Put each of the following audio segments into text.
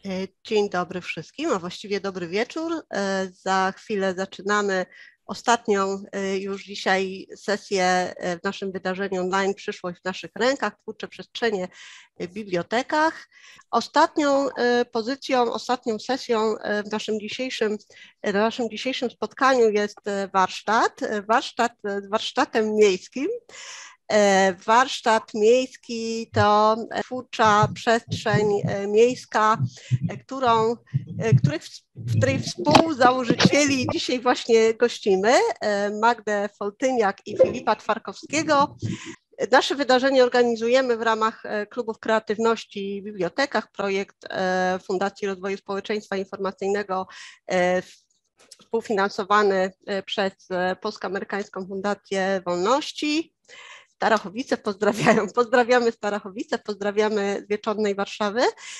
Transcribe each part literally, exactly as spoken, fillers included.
E, Dzień dobry wszystkim, a właściwie dobry wieczór. E, Za chwilę zaczynamy ostatnią e, już dzisiaj sesję e, w naszym wydarzeniu online Przyszłość w naszych rękach, twórcze przestrzenie w bibliotekach. Ostatnią e, pozycją, ostatnią sesją e, w naszym dzisiejszym, w naszym dzisiejszym spotkaniu jest e, warsztat, e, warsztat z warsztatem miejskim. E, Warsztat miejski to twórcza przestrzeń e, miejska, e, którą, e, których, której współzałożycieli dzisiaj właśnie gościmy, e, Magdę Foltyniak i Filipa Twarkowskiego. Nasze wydarzenie organizujemy w ramach e, Klubów Kreatywności w Bibliotekach, projekt e, Fundacji Rozwoju Społeczeństwa Informacyjnego, e, współfinansowany e, przez e, Polsko-Amerykańską Fundację Wolności. Starachowice pozdrawiają, pozdrawiamy Starachowice, pozdrawiamy z Wieczornej Warszawy.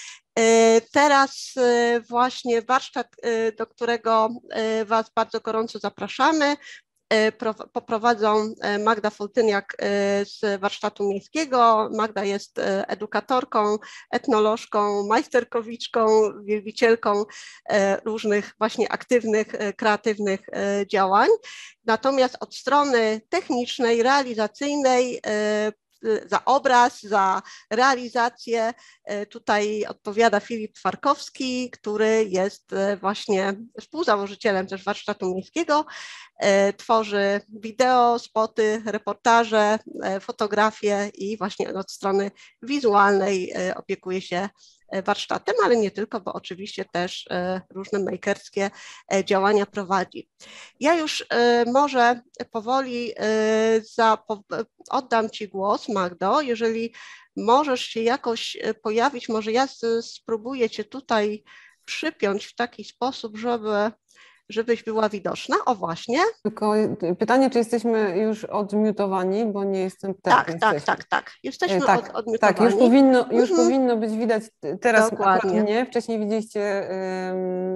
Teraz właśnie warsztat, do którego Was bardzo gorąco zapraszamy, poprowadzą Magda Foltyniak z warsztatu miejskiego. Magda jest edukatorką, etnolożką, majsterkowiczką, wielbicielką różnych właśnie aktywnych, kreatywnych działań. Natomiast od strony technicznej, realizacyjnej, za obraz, za realizację tutaj odpowiada Filip Twarkowski, który jest właśnie współzałożycielem też warsztatu miejskiego. Tworzy wideo, spoty, reportaże, fotografie i właśnie od strony wizualnej opiekuje się warsztatem, ale nie tylko, bo oczywiście też różne makerskie działania prowadzi. Ja już może powoli za, oddam Ci głos, Magdo, jeżeli możesz się jakoś pojawić, może ja spróbuję Cię tutaj przypiąć w taki sposób, żeby, żebyś była widoczna. O właśnie. Tylko pytanie, czy jesteśmy już odmiutowani, bo nie jestem... Tak, tak, tak, tak, tak. Jesteśmy tak, od, odmiutowani. Tak, już powinno, już mhm. powinno być widać teraz. Dokładnie. Nie. Wcześniej widzieliście um,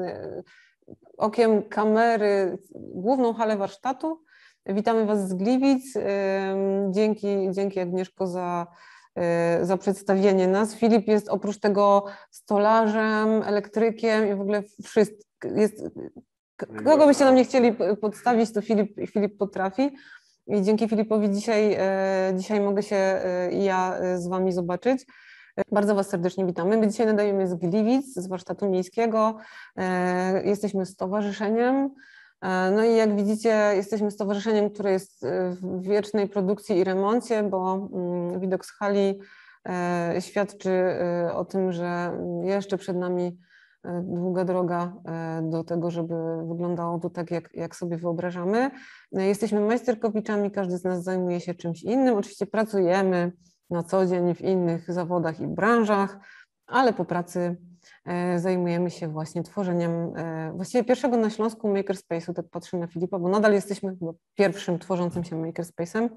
okiem kamery główną halę warsztatu. Witamy Was z Gliwic. Um, dzięki, dzięki Agnieszko za, um, za przedstawienie nas. Filip jest oprócz tego stolarzem, elektrykiem i w ogóle wszystko jest... Kogo byście nam nie chcieli podstawić, to Filip, Filip potrafi. I dzięki Filipowi dzisiaj, dzisiaj mogę się i ja z Wami zobaczyć. Bardzo Was serdecznie witamy. My dzisiaj nadajemy z Gliwic, z warsztatu miejskiego. Jesteśmy stowarzyszeniem. No i jak widzicie, jesteśmy stowarzyszeniem, które jest w wiecznej produkcji i remoncie, bo widok z hali świadczy o tym, że jeszcze przed nami długa droga do tego, żeby wyglądało to tak, jak, jak sobie wyobrażamy. Jesteśmy majsterkowiczami, każdy z nas zajmuje się czymś innym. Oczywiście pracujemy na co dzień w innych zawodach i branżach, ale po pracy zajmujemy się właśnie tworzeniem właściwie pierwszego na Śląsku makerspace'u, tak patrzę na Filipa, bo nadal jesteśmy chyba pierwszym tworzącym się makerspace'em.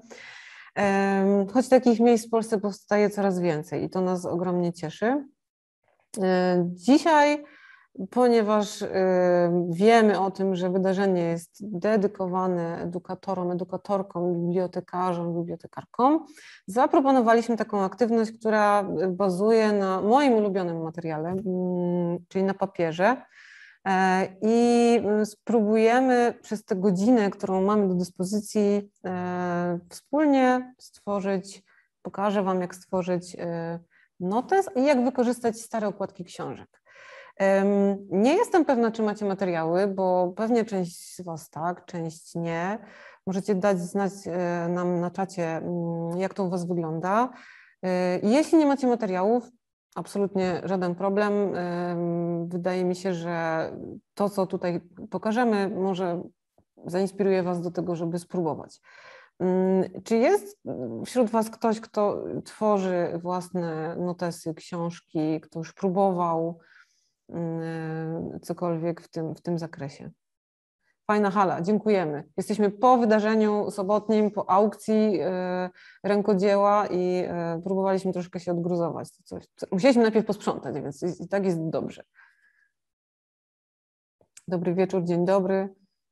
Choć takich miejsc w Polsce powstaje coraz więcej i to nas ogromnie cieszy. Dzisiaj, ponieważ wiemy o tym, że wydarzenie jest dedykowane edukatorom, edukatorkom, bibliotekarzom, bibliotekarkom, zaproponowaliśmy taką aktywność, która bazuje na moim ulubionym materiale, czyli na papierze. I spróbujemy przez tę godzinę, którą mamy do dyspozycji, wspólnie stworzyć, pokażę Wam, jak stworzyć notes i jak wykorzystać stare okładki książek. Nie jestem pewna, czy macie materiały, bo pewnie część z Was tak, część nie. Możecie dać znać nam na czacie, jak to u Was wygląda. Jeśli nie macie materiałów, absolutnie żaden problem. Wydaje mi się, że to, co tutaj pokażemy, może zainspiruje Was do tego, żeby spróbować. Czy jest wśród Was ktoś, kto tworzy własne notesy, książki, kto już próbował cokolwiek w tym, w tym zakresie? Fajna hala, dziękujemy. Jesteśmy po wydarzeniu sobotnim, po aukcji rękodzieła i próbowaliśmy troszkę się odgruzować. Coś. Musieliśmy najpierw posprzątać, więc i tak jest dobrze. Dobry wieczór, dzień dobry.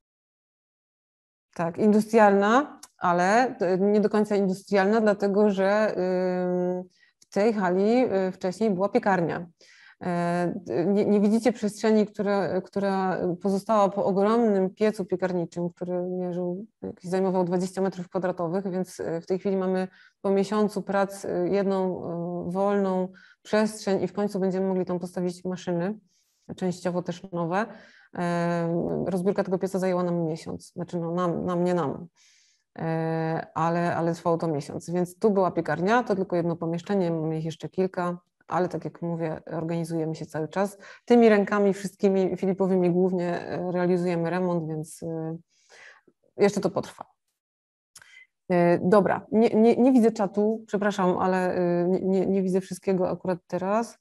Tak, industrialna, ale nie do końca industrialna, dlatego że w tej hali wcześniej była piekarnia. Nie, nie widzicie przestrzeni, która, która pozostała po ogromnym piecu piekarniczym, który mierzył, zajmował dwadzieścia metrów kwadratowych, więc w tej chwili mamy po miesiącu prac jedną wolną przestrzeń i w końcu będziemy mogli tam postawić maszyny, częściowo też nowe. Rozbiórka tego pieca zajęła nam miesiąc, znaczy no nam, nam nie nam, ale, ale trwało to miesiąc, więc tu była piekarnia, to tylko jedno pomieszczenie, mamy ich jeszcze kilka, ale tak jak mówię, organizujemy się cały czas. Tymi rękami wszystkimi Filipowymi głównie realizujemy remont, więc jeszcze to potrwa. Dobra, nie, nie, nie widzę czatu, przepraszam, ale nie, nie, nie widzę wszystkiego akurat teraz.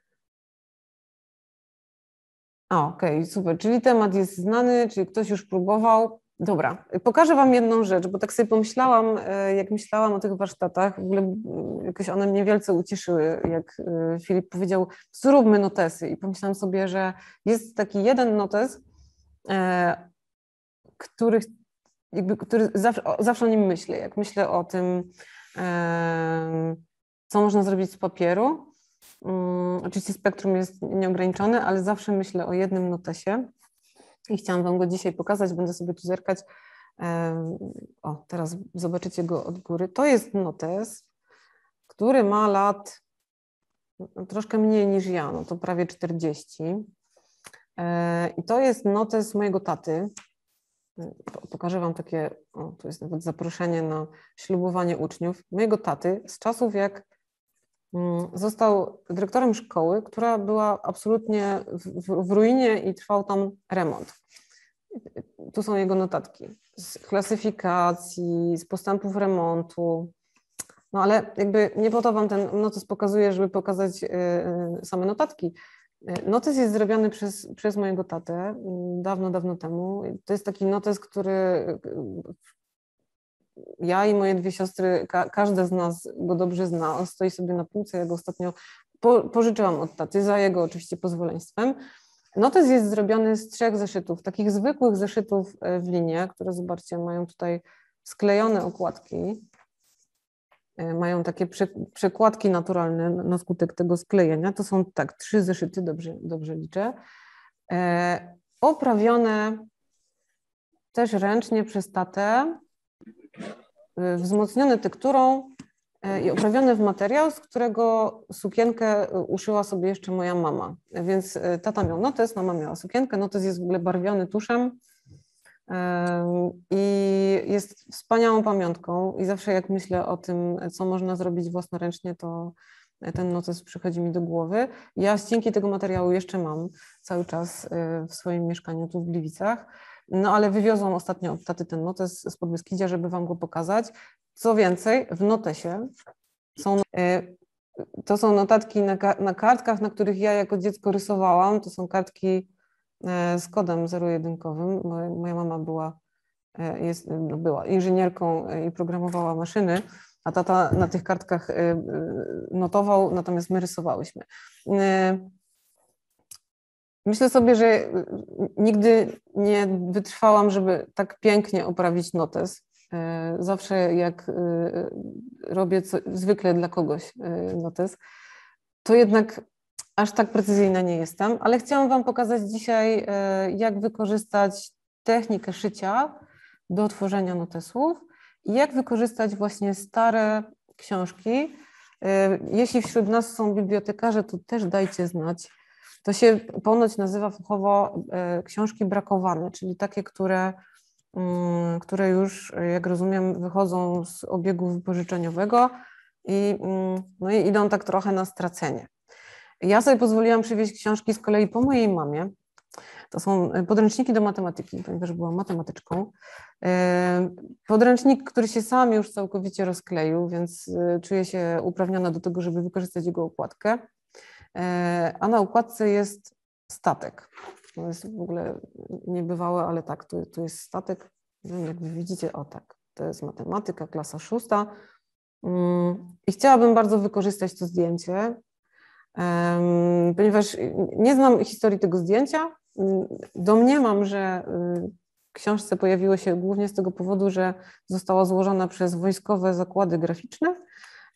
A, okej, okay, super, czyli temat jest znany, czyli ktoś już próbował. Dobra, pokażę Wam jedną rzecz, bo tak sobie pomyślałam, jak myślałam o tych warsztatach, w ogóle jakoś one mnie wielce ucieszyły, jak Filip powiedział, zróbmy notesy i pomyślałam sobie, że jest taki jeden notes, który, jakby, który zawsze, zawsze o nim myślę, jak myślę o tym, co można zrobić z papieru. Oczywiście spektrum jest nieograniczone, ale zawsze myślę o jednym notesie i chciałam Wam go dzisiaj pokazać, będę sobie tu zerkać. O, teraz zobaczycie go od góry. To jest notes, który ma lat troszkę mniej niż ja, no to prawie czterdzieści. I to jest notes mojego taty. Pokażę Wam takie, o, tu jest nawet zaproszenie na ślubowanie uczniów. Mojego taty z czasów, jak został dyrektorem szkoły, która była absolutnie w, w ruinie i trwał tam remont. Tu są jego notatki z klasyfikacji, z postępów remontu. No ale jakby nie po to Wam ten notes pokazuję, żeby pokazać same notatki. Notes jest zrobiony przez, przez mojego tatę dawno, dawno temu. To jest taki notes, który ja i moje dwie siostry, ka każda z nas go dobrze zna. On stoi sobie na półce, ja go ostatnio po pożyczyłam od taty, za jego oczywiście pozwoleństwem. Notes jest zrobiony z trzech zeszytów, takich zwykłych zeszytów w linie, które zobaczcie, mają tutaj sklejone okładki. Mają takie przekładki naturalne na skutek tego sklejenia. To są tak trzy zeszyty, dobrze, dobrze liczę. E, oprawione też ręcznie przez tatę, wzmocnione tekturą i oprawione w materiał, z którego sukienkę uszyła sobie jeszcze moja mama. Więc tata miał notes, mama miała sukienkę. Notes jest w ogóle barwiony tuszem i jest wspaniałą pamiątką. I zawsze jak myślę o tym, co można zrobić własnoręcznie, to ten notes przychodzi mi do głowy. Ja ścięki tego materiału jeszcze mam cały czas w swoim mieszkaniu tu w Gliwicach. No ale wywiozłam ostatnio od taty ten notes z Podbeskidzia, żeby Wam go pokazać. Co więcej, w notesie są, to są notatki na, na kartkach, na których ja jako dziecko rysowałam. To są kartki z kodem zero-jedynkowym. Moja mama była, jest, była inżynierką i programowała maszyny, a tata na tych kartkach notował, natomiast my rysowałyśmy. Myślę sobie, że nigdy nie wytrwałam, żeby tak pięknie oprawić notes. Zawsze jak robię co, zwykle dla kogoś notes, to jednak aż tak precyzyjna nie jestem, ale chciałam Wam pokazać dzisiaj, jak wykorzystać technikę szycia do tworzenia notesów i jak wykorzystać właśnie stare książki. Jeśli wśród nas są bibliotekarze, to też dajcie znać. To się ponoć nazywa fachowo książki brakowane, czyli takie, które, które już, jak rozumiem, wychodzą z obiegu wypożyczeniowego i, no i idą tak trochę na stracenie. Ja sobie pozwoliłam przywieźć książki z kolei po mojej mamie. To są podręczniki do matematyki, ponieważ byłam matematyczką. Podręcznik, który się sam już całkowicie rozkleił, więc czuję się uprawniona do tego, żeby wykorzystać jego okładkę. A na układce jest statek. To jest w ogóle niebywałe, ale tak, tu, tu jest statek. Jak wy widzicie, o tak, to jest matematyka, klasa szósta. I chciałabym bardzo wykorzystać to zdjęcie, ponieważ nie znam historii tego zdjęcia. Domniemam, że w książce pojawiło się głównie z tego powodu, że została złożona przez wojskowe zakłady graficzne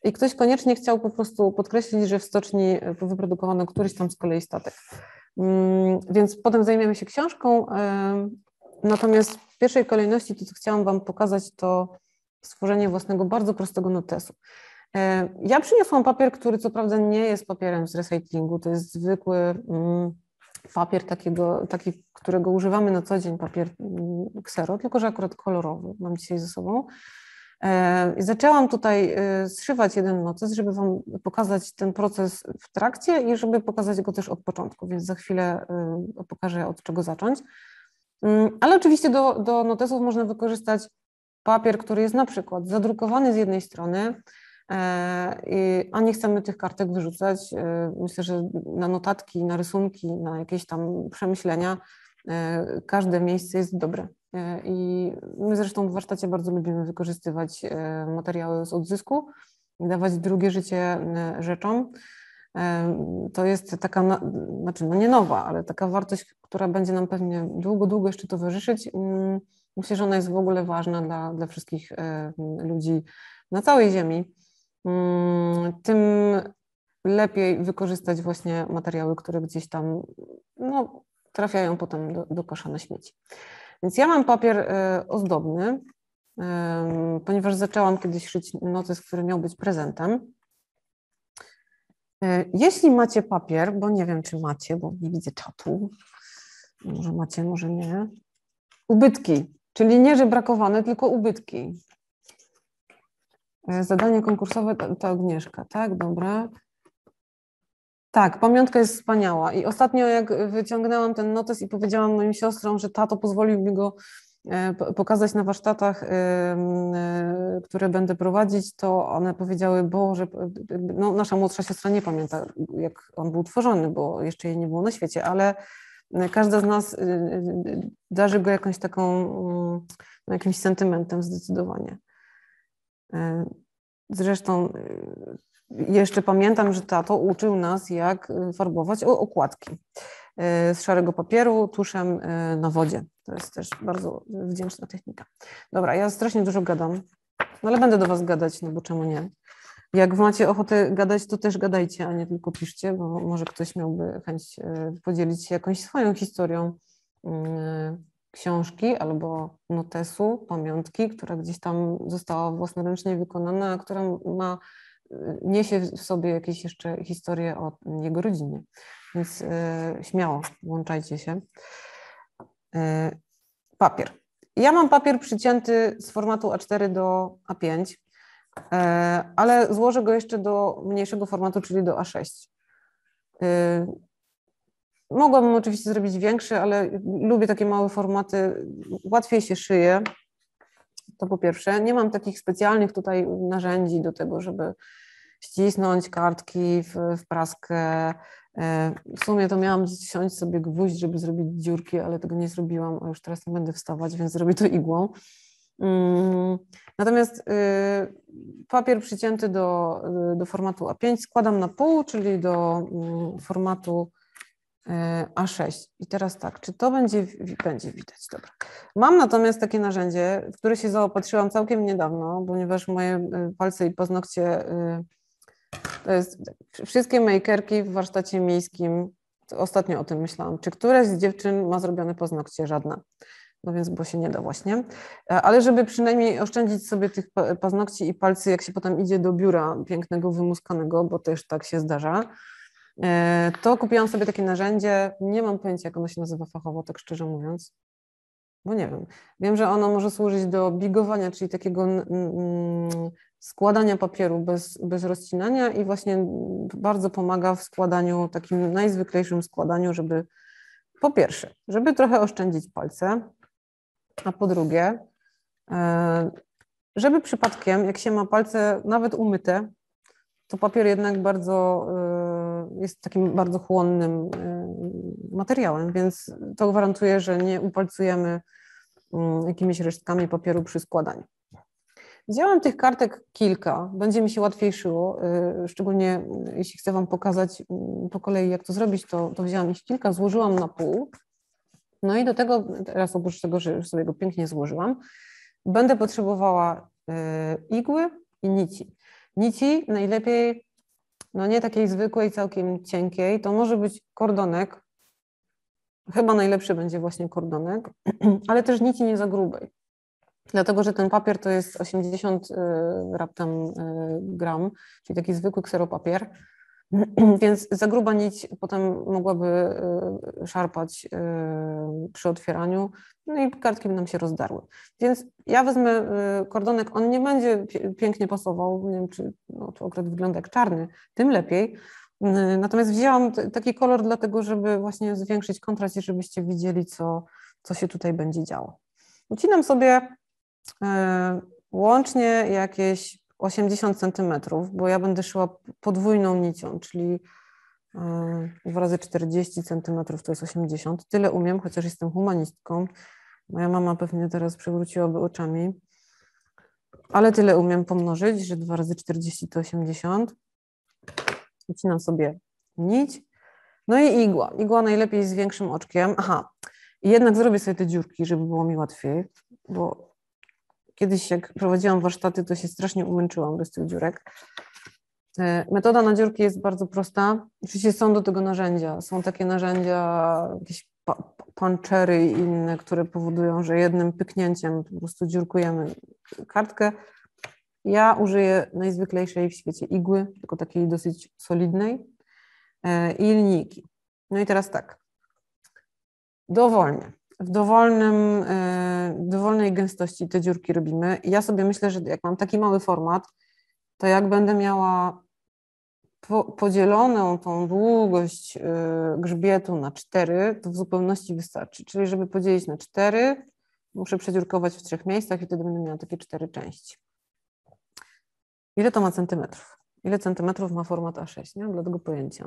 i ktoś koniecznie chciał po prostu podkreślić, że w stoczni wyprodukowano któryś tam z kolei statek. Więc potem zajmiemy się książką, natomiast w pierwszej kolejności to, co chciałam Wam pokazać, to stworzenie własnego, bardzo prostego notesu. Ja przyniosłam papier, który co prawda nie jest papierem z recyklingu, to jest zwykły papier takiego, taki, którego używamy na co dzień, papier ksero, tylko że akurat kolorowy mam dzisiaj ze sobą. I zaczęłam tutaj zszywać jeden notes, żeby Wam pokazać ten proces w trakcie i żeby pokazać go też od początku, więc za chwilę pokażę, od czego zacząć. Ale oczywiście do, do notesów można wykorzystać papier, który jest na przykład zadrukowany z jednej strony, a nie chcemy tych kartek wyrzucać. Myślę, że na notatki, na rysunki, na jakieś tam przemyślenia każde miejsce jest dobre. I my zresztą w warsztacie bardzo lubimy wykorzystywać materiały z odzysku i dawać drugie życie rzeczom. To jest taka, znaczy no nie nowa, ale taka wartość, która będzie nam pewnie długo, długo jeszcze towarzyszyć. Myślę, że ona jest w ogóle ważna dla, dla wszystkich ludzi na całej Ziemi. Tym lepiej wykorzystać właśnie materiały, które gdzieś tam no, trafiają potem do, do kosza na śmieci. Więc ja mam papier ozdobny, ponieważ zaczęłam kiedyś szyć notes, który miał być prezentem. Jeśli macie papier, bo nie wiem, czy macie, bo nie widzę czatu, może macie, może nie. Ubytki, czyli nie, że brakowane, tylko ubytki. Zadanie konkursowe to, to Agnieszka, tak? Dobra. Tak, pamiątka jest wspaniała i ostatnio jak wyciągnęłam ten notes i powiedziałam moim siostrom, że tato pozwolił mi go pokazać na warsztatach, które będę prowadzić, to one powiedziały, Boże, no nasza młodsza siostra nie pamięta, jak on był tworzony, bo jeszcze jej nie było na świecie, ale każda z nas darzy go jakąś taką, no, jakimś sentymentem zdecydowanie. Zresztą jeszcze pamiętam, że tato uczył nas, jak farbować okładki z szarego papieru tuszem na wodzie. To jest też bardzo wdzięczna technika. Dobra, ja strasznie dużo gadam, no ale będę do Was gadać, no bo czemu nie? Jak macie ochotę gadać, to też gadajcie, a nie tylko piszcie, bo może ktoś miałby chęć podzielić się jakąś swoją historią książki albo notesu, pamiątki, która gdzieś tam została własnoręcznie wykonana, a która ma, niesie w sobie jakieś jeszcze historie o jego rodzinie. Więc y, śmiało, włączajcie się. Y, papier. Ja mam papier przycięty z formatu A cztery do A pięć, y, ale złożę go jeszcze do mniejszego formatu, czyli do A sześć. Y, Mogłabym oczywiście zrobić większy, ale lubię takie małe formaty, łatwiej się szyje, to po pierwsze. Nie mam takich specjalnych tutaj narzędzi do tego, żeby ścisnąć kartki w, w praskę. W sumie to miałam wziąć sobie gwóźdź, żeby zrobić dziurki, ale tego nie zrobiłam, a już teraz nie będę wstawać, więc zrobię to igłą. Natomiast papier przycięty do, do formatu A pięć składam na pół, czyli do formatu A sześć. I teraz tak, czy to będzie, będzie widać? Dobra. Mam natomiast takie narzędzie, w które się zaopatrzyłam całkiem niedawno, ponieważ moje palce i paznokcie, to jest wszystkie makerki w warsztacie miejskim, ostatnio o tym myślałam, czy któraś z dziewczyn ma zrobione paznokcie? Żadna. No więc, bo się nie da właśnie. Ale żeby przynajmniej oszczędzić sobie tych paznokci i palcy, jak się potem idzie do biura pięknego, wymuskanego, bo też tak się zdarza, to kupiłam sobie takie narzędzie, nie mam pojęcia, jak ono się nazywa fachowo, tak szczerze mówiąc, bo nie wiem. Wiem, że ono może służyć do bigowania, czyli takiego składania papieru bez, bez rozcinania i właśnie bardzo pomaga w składaniu, takim najzwyklejszym składaniu, żeby po pierwsze, żeby trochę oszczędzić palce, a po drugie, żeby przypadkiem, jak się ma palce nawet umyte, to papier jednak bardzo jest takim bardzo chłonnym materiałem, więc to gwarantuje, że nie upalcujemy jakimiś resztkami papieru przy składaniu. Wzięłam tych kartek kilka, będzie mi się łatwiej szyło, szczególnie jeśli chcę Wam pokazać po kolei, jak to zrobić, to, to wzięłam ich kilka, złożyłam na pół. No i do tego, teraz oprócz tego, że już sobie go pięknie złożyłam, będę potrzebowała igły i nici. Nici najlepiej, no nie takiej zwykłej, całkiem cienkiej, to może być kordonek. Chyba najlepszy będzie właśnie kordonek, ale też nici nie za grubej. Dlatego, że ten papier to jest osiemdziesiąt y, raptem y, gram, czyli taki zwykły kseropapier, więc za gruba nić potem mogłaby y, szarpać y, przy otwieraniu, no i kartki by nam się rozdarły. Więc ja wezmę y, kordonek, on nie będzie pięknie pasował, nie wiem, czy no, to akurat wygląda jak czarny, tym lepiej. Y, natomiast wzięłam t- taki kolor dlatego, żeby właśnie zwiększyć kontrast i żebyście widzieli, co, co się tutaj będzie działo. Ucinam sobie łącznie jakieś osiemdziesiąt centymetrów, bo ja będę szła podwójną nicią, czyli dwa razy czterdzieści centymetrów to jest osiemdziesiąt. Tyle umiem, chociaż jestem humanistką. Moja mama pewnie teraz przewróciłaby oczami. Ale tyle umiem pomnożyć, że dwa razy czterdzieści to osiemdziesiąt. Ucinam sobie nić. No i igła. Igła najlepiej z większym oczkiem. Aha, i jednak zrobię sobie te dziurki, żeby było mi łatwiej, bo kiedyś jak prowadziłam warsztaty, to się strasznie umęczyłam bez tych dziurek. Metoda na dziurki jest bardzo prosta. Oczywiście są do tego narzędzia. Są takie narzędzia, jakieś punchery i inne, które powodują, że jednym pyknięciem po prostu dziurkujemy kartkę. Ja użyję najzwyklejszej w świecie igły, tylko takiej dosyć solidnej, i linijki. No i teraz tak. Dowolnie. W dowolnym, dowolnej gęstości te dziurki robimy. Ja sobie myślę, że jak mam taki mały format, to jak będę miała po, podzieloną tą długość grzbietu na cztery, to w zupełności wystarczy. Czyli żeby podzielić na cztery, muszę przedziurkować w trzech miejscach i wtedy będę miała takie cztery części. Ile to ma centymetrów? Ile centymetrów ma format A sześć? Nie mam dla tego pojęcia.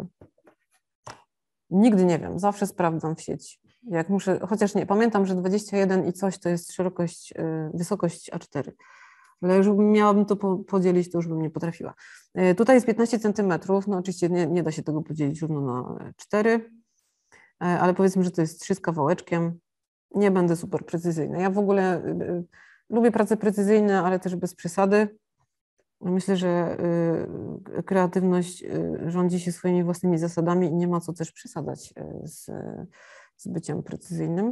Nigdy nie wiem, zawsze sprawdzam w sieci. Jak muszę, chociaż nie, pamiętam, że dwadzieścia jeden i coś to jest szerokość, wysokość A cztery. Ale już miałabym to po, podzielić, to już bym nie potrafiła. Tutaj jest piętnaście centymetrów, no oczywiście nie, nie da się tego podzielić równo na cztery, ale powiedzmy, że to jest trzy z kawałeczkiem. Nie będę super precyzyjna. Ja w ogóle y, lubię prace precyzyjne, ale też bez przesady. Myślę, że y, kreatywność y, rządzi się swoimi własnymi zasadami i nie ma co też przesadzać y, z, z byciem precyzyjnym.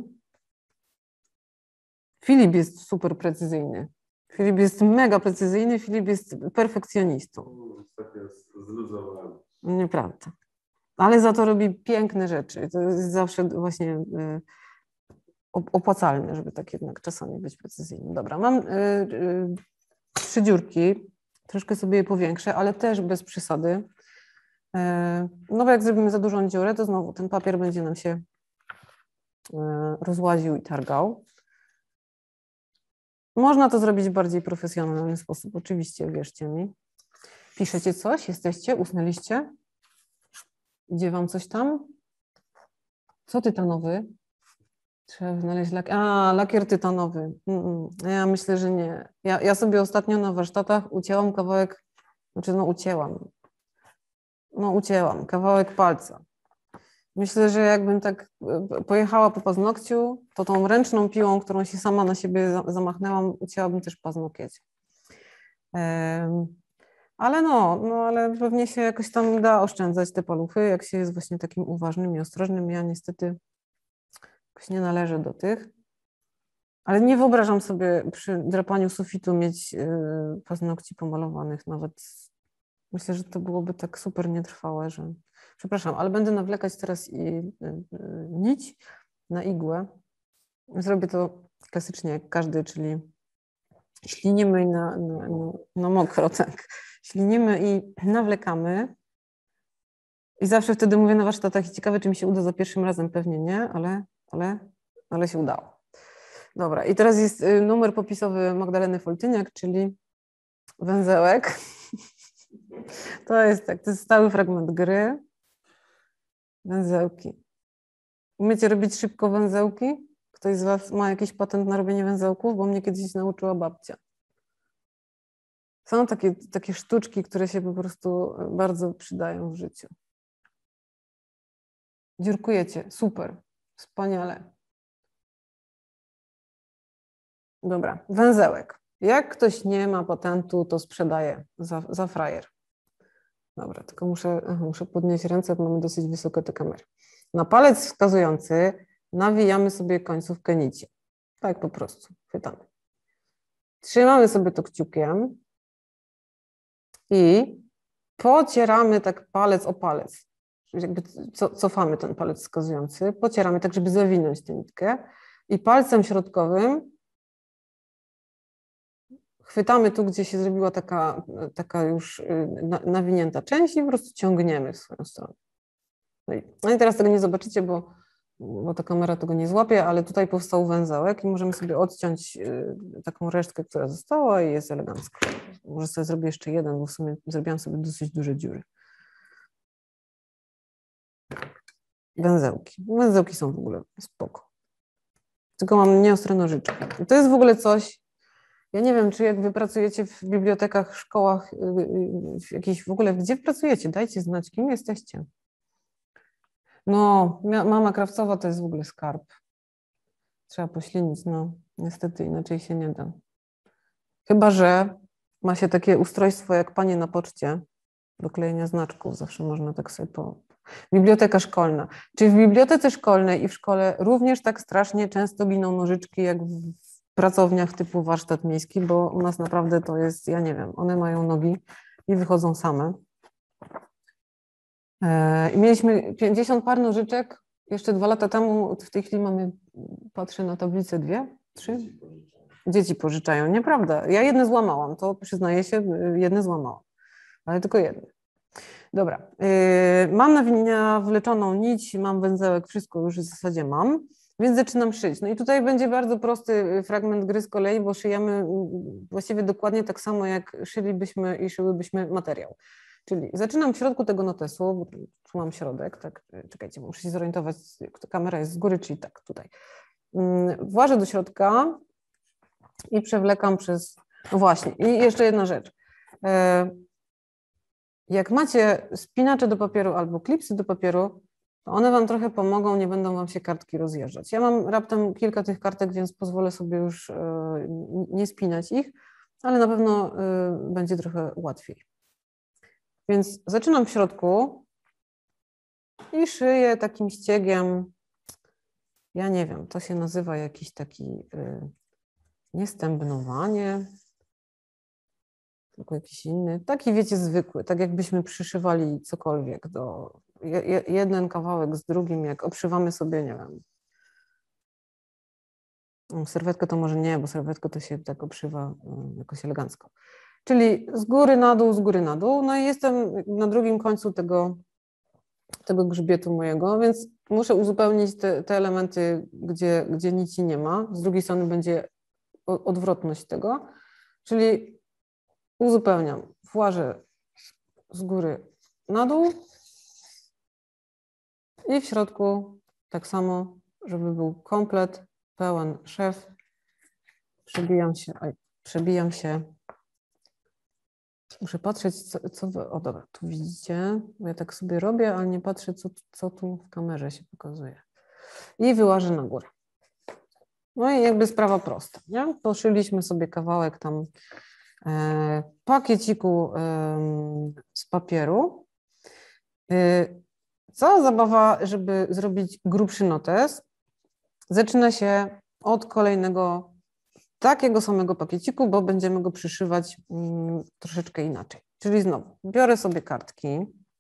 Filip jest super precyzyjny. Filip jest mega precyzyjny, Filip jest perfekcjonistą. Tak jest zluzowany. Nieprawda. Ale za to robi piękne rzeczy. To jest zawsze właśnie y, opłacalne, żeby tak jednak czasami być precyzyjnym. Dobra, mam y, y, trzy dziurki. Troszkę sobie je powiększę, ale też bez przesady. No bo jak zrobimy za dużą dziurę, to znowu ten papier będzie nam się rozłaził i targał. Można to zrobić w bardziej profesjonalny sposób, oczywiście, wierzcie mi. Piszecie coś? Jesteście? Usnęliście? Idzie wam coś tam? Co tytanowy? Trzeba znaleźć lakier. A, lakier tytanowy. Mm, ja myślę, że nie. Ja, ja sobie ostatnio na warsztatach ucięłam kawałek, znaczy no ucięłam. No ucięłam kawałek palca. Myślę, że jakbym tak pojechała po paznokciu, to tą ręczną piłą, którą się sama na siebie zamachnęłam, ucięłabym też paznokieć. Ale no, no, ale pewnie się jakoś tam da oszczędzać te paluchy, jak się jest właśnie takim uważnym i ostrożnym. Ja niestety jakoś nie należę do tych. Ale nie wyobrażam sobie przy drapaniu sufitu mieć paznokci pomalowanych nawet. Myślę, że to byłoby tak super nietrwałe, że... Przepraszam, ale będę nawlekać teraz i, y, y, nić na igłę. Zrobię to klasycznie jak każdy, czyli ślinimy i na, na, na, na mokro, tak. Ślinimy i nawlekamy. I zawsze wtedy mówię na warsztatach, ciekawe, czy mi się uda za pierwszym razem. Pewnie nie, ale, ale, ale się udało. Dobra, i teraz jest numer popisowy Magdaleny Foltyniak, czyli węzełek. To jest tak, to jest stały fragment gry. Węzełki. Umiecie robić szybko węzełki? Ktoś z was ma jakiś patent na robienie węzełków? Bo mnie kiedyś nauczyła babcia. Są takie, takie sztuczki, które się po prostu bardzo przydają w życiu. Dziurkujecie. Super. Wspaniale. Dobra. Węzełek. Jak ktoś nie ma patentu, to sprzedaje za, za frajer. Dobra, tylko muszę, aha, muszę podnieść ręce, bo mamy dosyć wysoko te kamery. Na palec wskazujący nawijamy sobie końcówkę nici. Tak po prostu, chwytamy. Trzymamy sobie to kciukiem i pocieramy tak palec o palec. Jakby cofamy ten palec wskazujący, pocieramy tak, żeby zawinąć tę nitkę i palcem środkowym chwytamy tu, gdzie się zrobiła taka, taka już nawinięta część i po prostu ciągniemy w swoją stronę. No i, no i teraz tego nie zobaczycie, bo, bo ta kamera tego nie złapie, ale tutaj powstał węzełek i możemy sobie odciąć taką resztkę, która została i jest elegancko. Może sobie zrobię jeszcze jeden, bo w sumie zrobiłam sobie dosyć duże dziury. Węzełki. Węzełki są w ogóle spoko. Tylko mam nieostre nożyczki. I to jest w ogóle coś, ja nie wiem, czy jak wy pracujecie w bibliotekach, szkołach, w jakiejś w ogóle, gdzie pracujecie? Dajcie znać, kim jesteście. No, mama krawcowa to jest w ogóle skarb. Trzeba poślinić, no niestety inaczej się nie da. Chyba że ma się takie ustrojstwo jak panie na poczcie do klejenia znaczków. Zawsze można tak sobie po... Biblioteka szkolna. Czy w bibliotece szkolnej i w szkole również tak strasznie często giną nożyczki jak w pracowniach typu warsztat miejski, bo u nas naprawdę to jest, ja nie wiem, one mają nogi i wychodzą same. I mieliśmy pięćdziesiąt par nożyczek jeszcze dwa lata temu, w tej chwili mamy, patrzę na tablicę, dwie, trzy. Dzieci pożyczają, nieprawda. Ja jedne złamałam, to przyznaję się, jedne złamałam, ale tylko jedne. Dobra, mam nawleczoną nić, mam węzełek, wszystko już w zasadzie mam, więc zaczynam szyć. No i tutaj będzie bardzo prosty fragment gry z kolei, bo szyjemy właściwie dokładnie tak samo, jak szylibyśmy i szyłybyśmy materiał. Czyli zaczynam w środku tego notesu, bo tu mam środek, tak, czekajcie, muszę się zorientować, kamera jest z góry, czyli tak, tutaj. Włażę do środka i przewlekam przez, no właśnie, i jeszcze jedna rzecz. Jak macie spinacze do papieru albo klipsy do papieru, to one wam trochę pomogą, nie będą wam się kartki rozjeżdżać. Ja mam raptem kilka tych kartek, więc pozwolę sobie już nie spinać ich, ale na pewno będzie trochę łatwiej. Więc zaczynam w środku i szyję takim ściegiem, ja nie wiem, to się nazywa jakiś taki y, nie stębnowanie, tylko jakiś inny, taki wiecie zwykły, tak jakbyśmy przyszywali cokolwiek do, je, jeden kawałek z drugim, jak obszywamy sobie, nie wiem, serwetkę to może nie, bo serwetkę to się tak obszywa y, jakoś elegancko. Czyli z góry na dół, z góry na dół. No i jestem na drugim końcu tego, tego grzbietu mojego, więc muszę uzupełnić te, te elementy, gdzie, gdzie nici nie ma. Z drugiej strony będzie odwrotność tego. Czyli uzupełniam, włażę z góry na dół i w środku tak samo, żeby był komplet, pełen szef. Przebijam się, oj, przebijam się. Muszę patrzeć, co, co wy... O dobra, tu widzicie, ja tak sobie robię, ale nie patrzę, co, co tu w kamerze się pokazuje. I wyłażę na górę. No i jakby sprawa prosta, nie? Poszyliśmy sobie kawałek tam e, pakieciku e, z papieru. E, cała zabawa, żeby zrobić grubszy notes, zaczyna się od kolejnego takiego samego pakieciku, bo będziemy go przyszywać mm, troszeczkę inaczej. Czyli znowu biorę sobie kartki,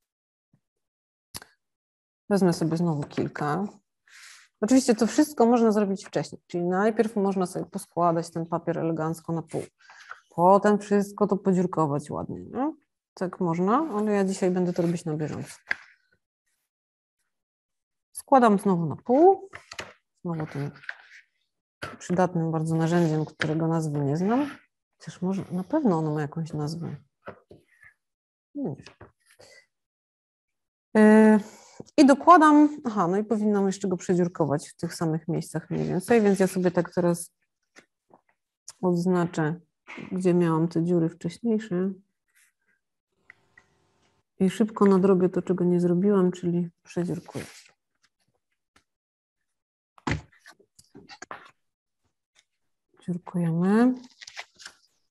wezmę sobie znowu kilka. Oczywiście to wszystko można zrobić wcześniej, czyli najpierw można sobie poskładać ten papier elegancko na pół, potem wszystko to podziurkować ładnie, nie? Tak można, ale ja dzisiaj będę to robić na bieżąco. Składam znowu na pół, znowu tym przydatnym bardzo narzędziem, którego nazwy nie znam. Chociaż może, na pewno ono ma jakąś nazwę. Nie wiem. Yy, I dokładam, aha, no i powinnam jeszcze go przedziurkować w tych samych miejscach mniej więcej, więc ja sobie tak teraz odznaczę, gdzie miałam te dziury wcześniejsze. I szybko nadrobię to, czego nie zrobiłam, czyli przedziurkuję. Dziurkujemy.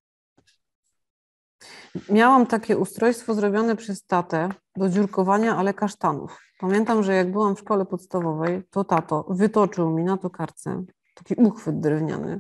miałam takie ustrojstwo zrobione przez tatę do dziurkowania, ale kasztanów. Pamiętam, że jak byłam w szkole podstawowej, to tato wytoczył mi na tokarce taki uchwyt drewniany.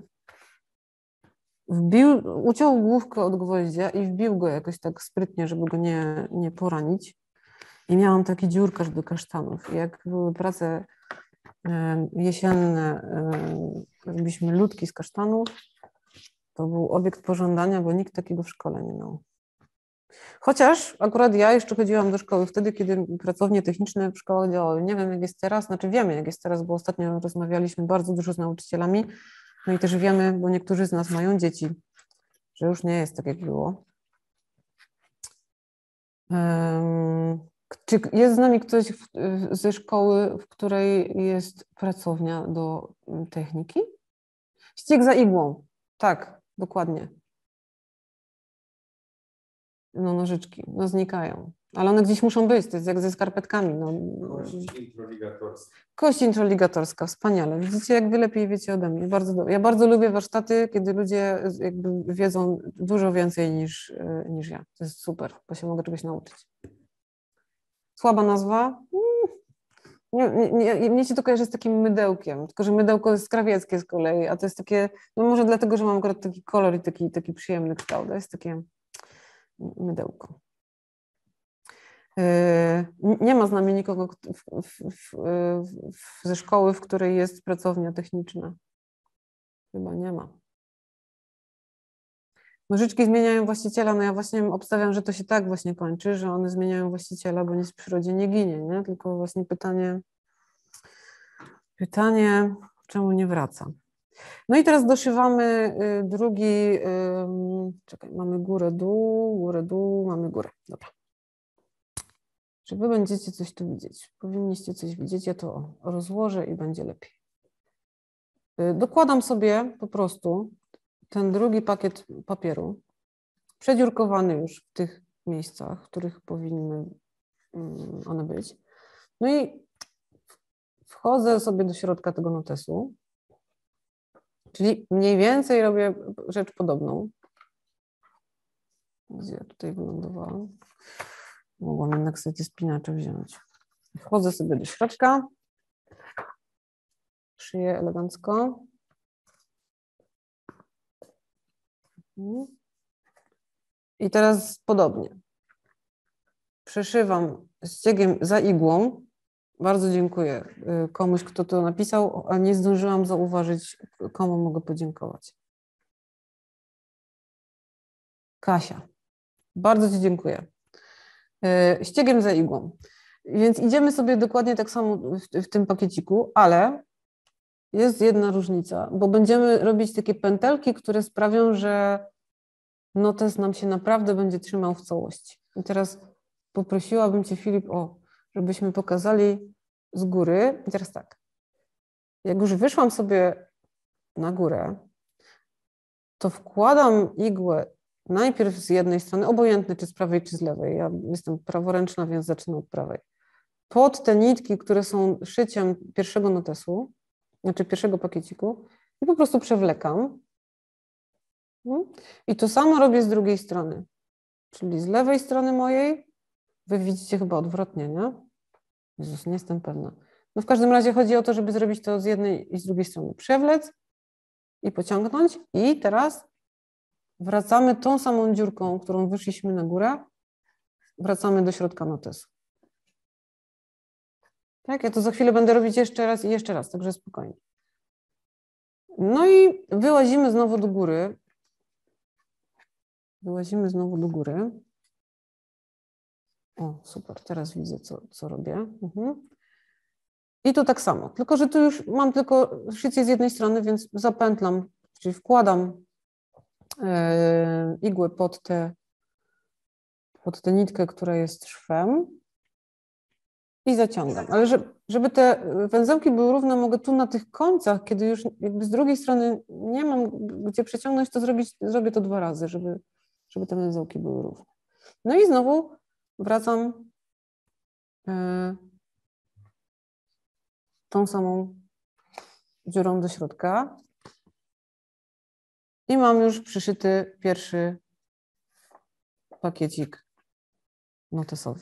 Wbił, uciął główkę od gwoździa i wbił go jakoś tak sprytnie, żeby go nie, nie poranić. I miałam taki dziurkarz do kasztanów. I jak były prace e, jesienne, e, robiliśmy ludki z kasztanów, to był obiekt pożądania, bo nikt takiego w szkole nie miał. Chociaż akurat ja jeszcze chodziłam do szkoły wtedy, kiedy pracownie techniczne w szkołach działały. Nie wiem, jak jest teraz, znaczy wiemy, jak jest teraz, bo ostatnio rozmawialiśmy bardzo dużo z nauczycielami, no i też wiemy, bo niektórzy z nas mają dzieci, że już nie jest tak, jak było. Um, czy jest z nami ktoś w, ze szkoły, w której jest pracownia do techniki? Ściek za igłą. Tak, dokładnie. No nożyczki, no znikają. Ale one gdzieś muszą być, to jest jak ze skarpetkami. No. Kość introligatorska. Kość introligatorska, wspaniale. Widzicie, jak wy lepiej wiecie ode mnie. Bardzo dobrze. Ja bardzo lubię warsztaty, kiedy ludzie jakby wiedzą dużo więcej niż, niż ja. To jest super, bo się mogę czegoś nauczyć. Słaba nazwa? Nie, nie, nie, mnie się to kojarzy z takim mydełkiem, tylko że mydełko jest krawieckie z kolei, a to jest takie, no może dlatego, że mam akurat taki kolor i taki, taki przyjemny kształt. To jest takie mydełko. Nie ma z nami nikogo w, w, w, w, ze szkoły, w której jest pracownia techniczna. Chyba nie ma. Nożyczki zmieniają właściciela, no ja właśnie obstawiam, że to się tak właśnie kończy, że one zmieniają właściciela, bo nic w przyrodzie nie ginie, nie? Tylko właśnie pytanie, pytanie, czemu nie wraca. No i teraz doszywamy drugi, czekaj, mamy górę, dół, górę, dół, mamy górę, dobra. Czy wy będziecie coś tu widzieć? Powinniście coś widzieć, ja to rozłożę i będzie lepiej. Dokładam sobie po prostu ten drugi pakiet papieru, przedziurkowany już w tych miejscach, w których powinny one być. No i wchodzę sobie do środka tego notesu, czyli mniej więcej robię rzecz podobną. Gdzie ja tutaj wylądowałam? Mogłam jednak sobie te spinacze wziąć. Wchodzę sobie do środka, szyję elegancko. I teraz podobnie. Przeszywam ściegiem za igłą. Bardzo dziękuję komuś, kto to napisał, a nie zdążyłam zauważyć, komu mogę podziękować. Kasia. Bardzo ci dziękuję. Ściegiem za igłą. Więc idziemy sobie dokładnie tak samo w, w tym pakieciku, ale jest jedna różnica, bo będziemy robić takie pętelki, które sprawią, że notes nam się naprawdę będzie trzymał w całości. I teraz poprosiłabym cię, Filip, o, żebyśmy pokazali z góry. I teraz tak, jak już wyszłam sobie na górę, to wkładam igłę najpierw z jednej strony, obojętnie czy z prawej, czy z lewej. Ja jestem praworęczna, więc zaczynam od prawej. Pod te nitki, które są szyciem pierwszego notesu, znaczy pierwszego pakieciku, i po prostu przewlekam. I to samo robię z drugiej strony. Czyli z lewej strony mojej, wy widzicie chyba odwrotnie, nie? Jezus, nie jestem pewna. No w każdym razie chodzi o to, żeby zrobić to z jednej i z drugiej strony. Przewlec i pociągnąć. I teraz wracamy tą samą dziurką, którą wyszliśmy na górę, wracamy do środka notesu. Tak, ja to za chwilę będę robić jeszcze raz i jeszcze raz, także spokojnie. No i wyłazimy znowu do góry. Wyłazimy znowu do góry. O, super, teraz widzę, co, co robię. Mhm. I tu tak samo, tylko że tu już mam tylko szycie z jednej strony, więc zapętlam, czyli wkładam e, igłę pod tę pod tę nitkę, która jest szwem i zaciągam. Ale żeby, żeby te węzełki były równe, mogę tu na tych końcach, kiedy już jakby z drugiej strony nie mam gdzie przeciągnąć, to zrobić, zrobię to dwa razy, żeby, żeby te węzełki były równe. No i znowu wracam e, tą samą dziurą do środka i mam już przyszyty pierwszy pakiecik notesowy.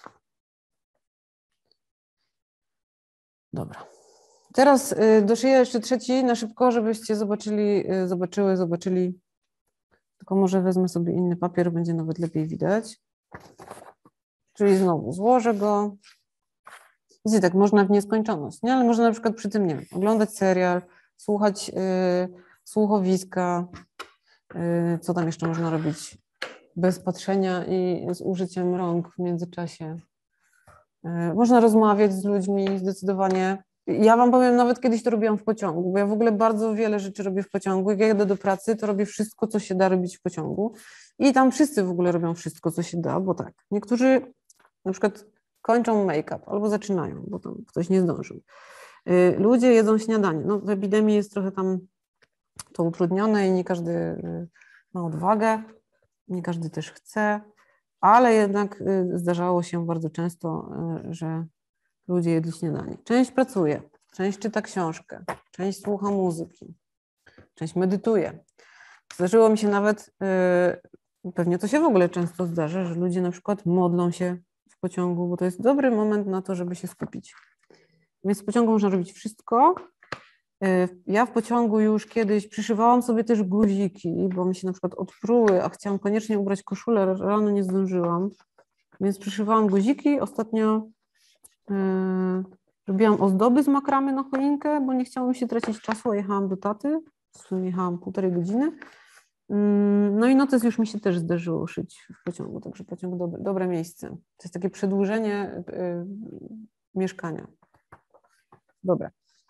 Dobra. Teraz doszyję jeszcze trzeci na szybko, żebyście zobaczyli, zobaczyły, zobaczyli. Tylko może wezmę sobie inny papier, będzie nawet lepiej widać. Czyli znowu złożę go. Widzicie, tak można w nieskończoność, nie? Ale można na przykład przy tym, nie wiem, oglądać serial, słuchać yy, słuchowiska, yy, co tam jeszcze można robić bez patrzenia i z użyciem rąk w międzyczasie. Yy, można rozmawiać z ludźmi zdecydowanie. Ja wam powiem, nawet kiedyś to robiłam w pociągu, bo ja w ogóle bardzo wiele rzeczy robię w pociągu. Jak ja jadę do pracy, to robię wszystko, co się da robić w pociągu. I tam wszyscy w ogóle robią wszystko, co się da, bo tak, niektórzy na przykład kończą make-up albo zaczynają, bo tam ktoś nie zdążył. Ludzie jedzą śniadanie. No, w epidemii jest trochę tam to utrudnione i nie każdy ma odwagę, nie każdy też chce, ale jednak zdarzało się bardzo często, że ludzie jedli śniadanie. Część pracuje, część czyta książkę, część słucha muzyki, część medytuje. Zdarzyło mi się nawet, pewnie to się w ogóle często zdarza, że ludzie na przykład modlą się w pociągu, bo to jest dobry moment na to, żeby się skupić. Więc w pociągu można robić wszystko. Ja w pociągu już kiedyś przyszywałam sobie też guziki, bo mi się na przykład odpruły, a chciałam koniecznie ubrać koszulę, rano nie zdążyłam. Więc przyszywałam guziki. Ostatnio yy, robiłam ozdoby z makramy na choinkę, bo nie chciałam się tracić czasu, a jechałam do taty. W sumie jechałam półtorej godziny. No i notes już mi się też zdarzyło szyć w pociągu, także pociąg dobre, dobre miejsce. To jest takie przedłużenie y, mieszkania. Dobra.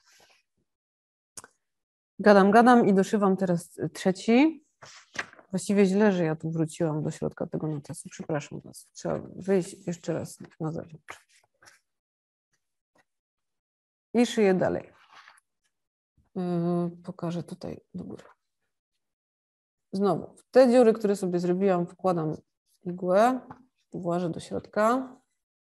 Gadam, gadam i doszywam teraz trzeci. Właściwie źle, że ja tu wróciłam do środka tego notesu. Przepraszam was. Trzeba wyjść jeszcze raz na zewnątrz. I szyję dalej. Yy, pokażę tutaj do góry. Znowu, w te dziury, które sobie zrobiłam, wkładam igłę, włażę do środka.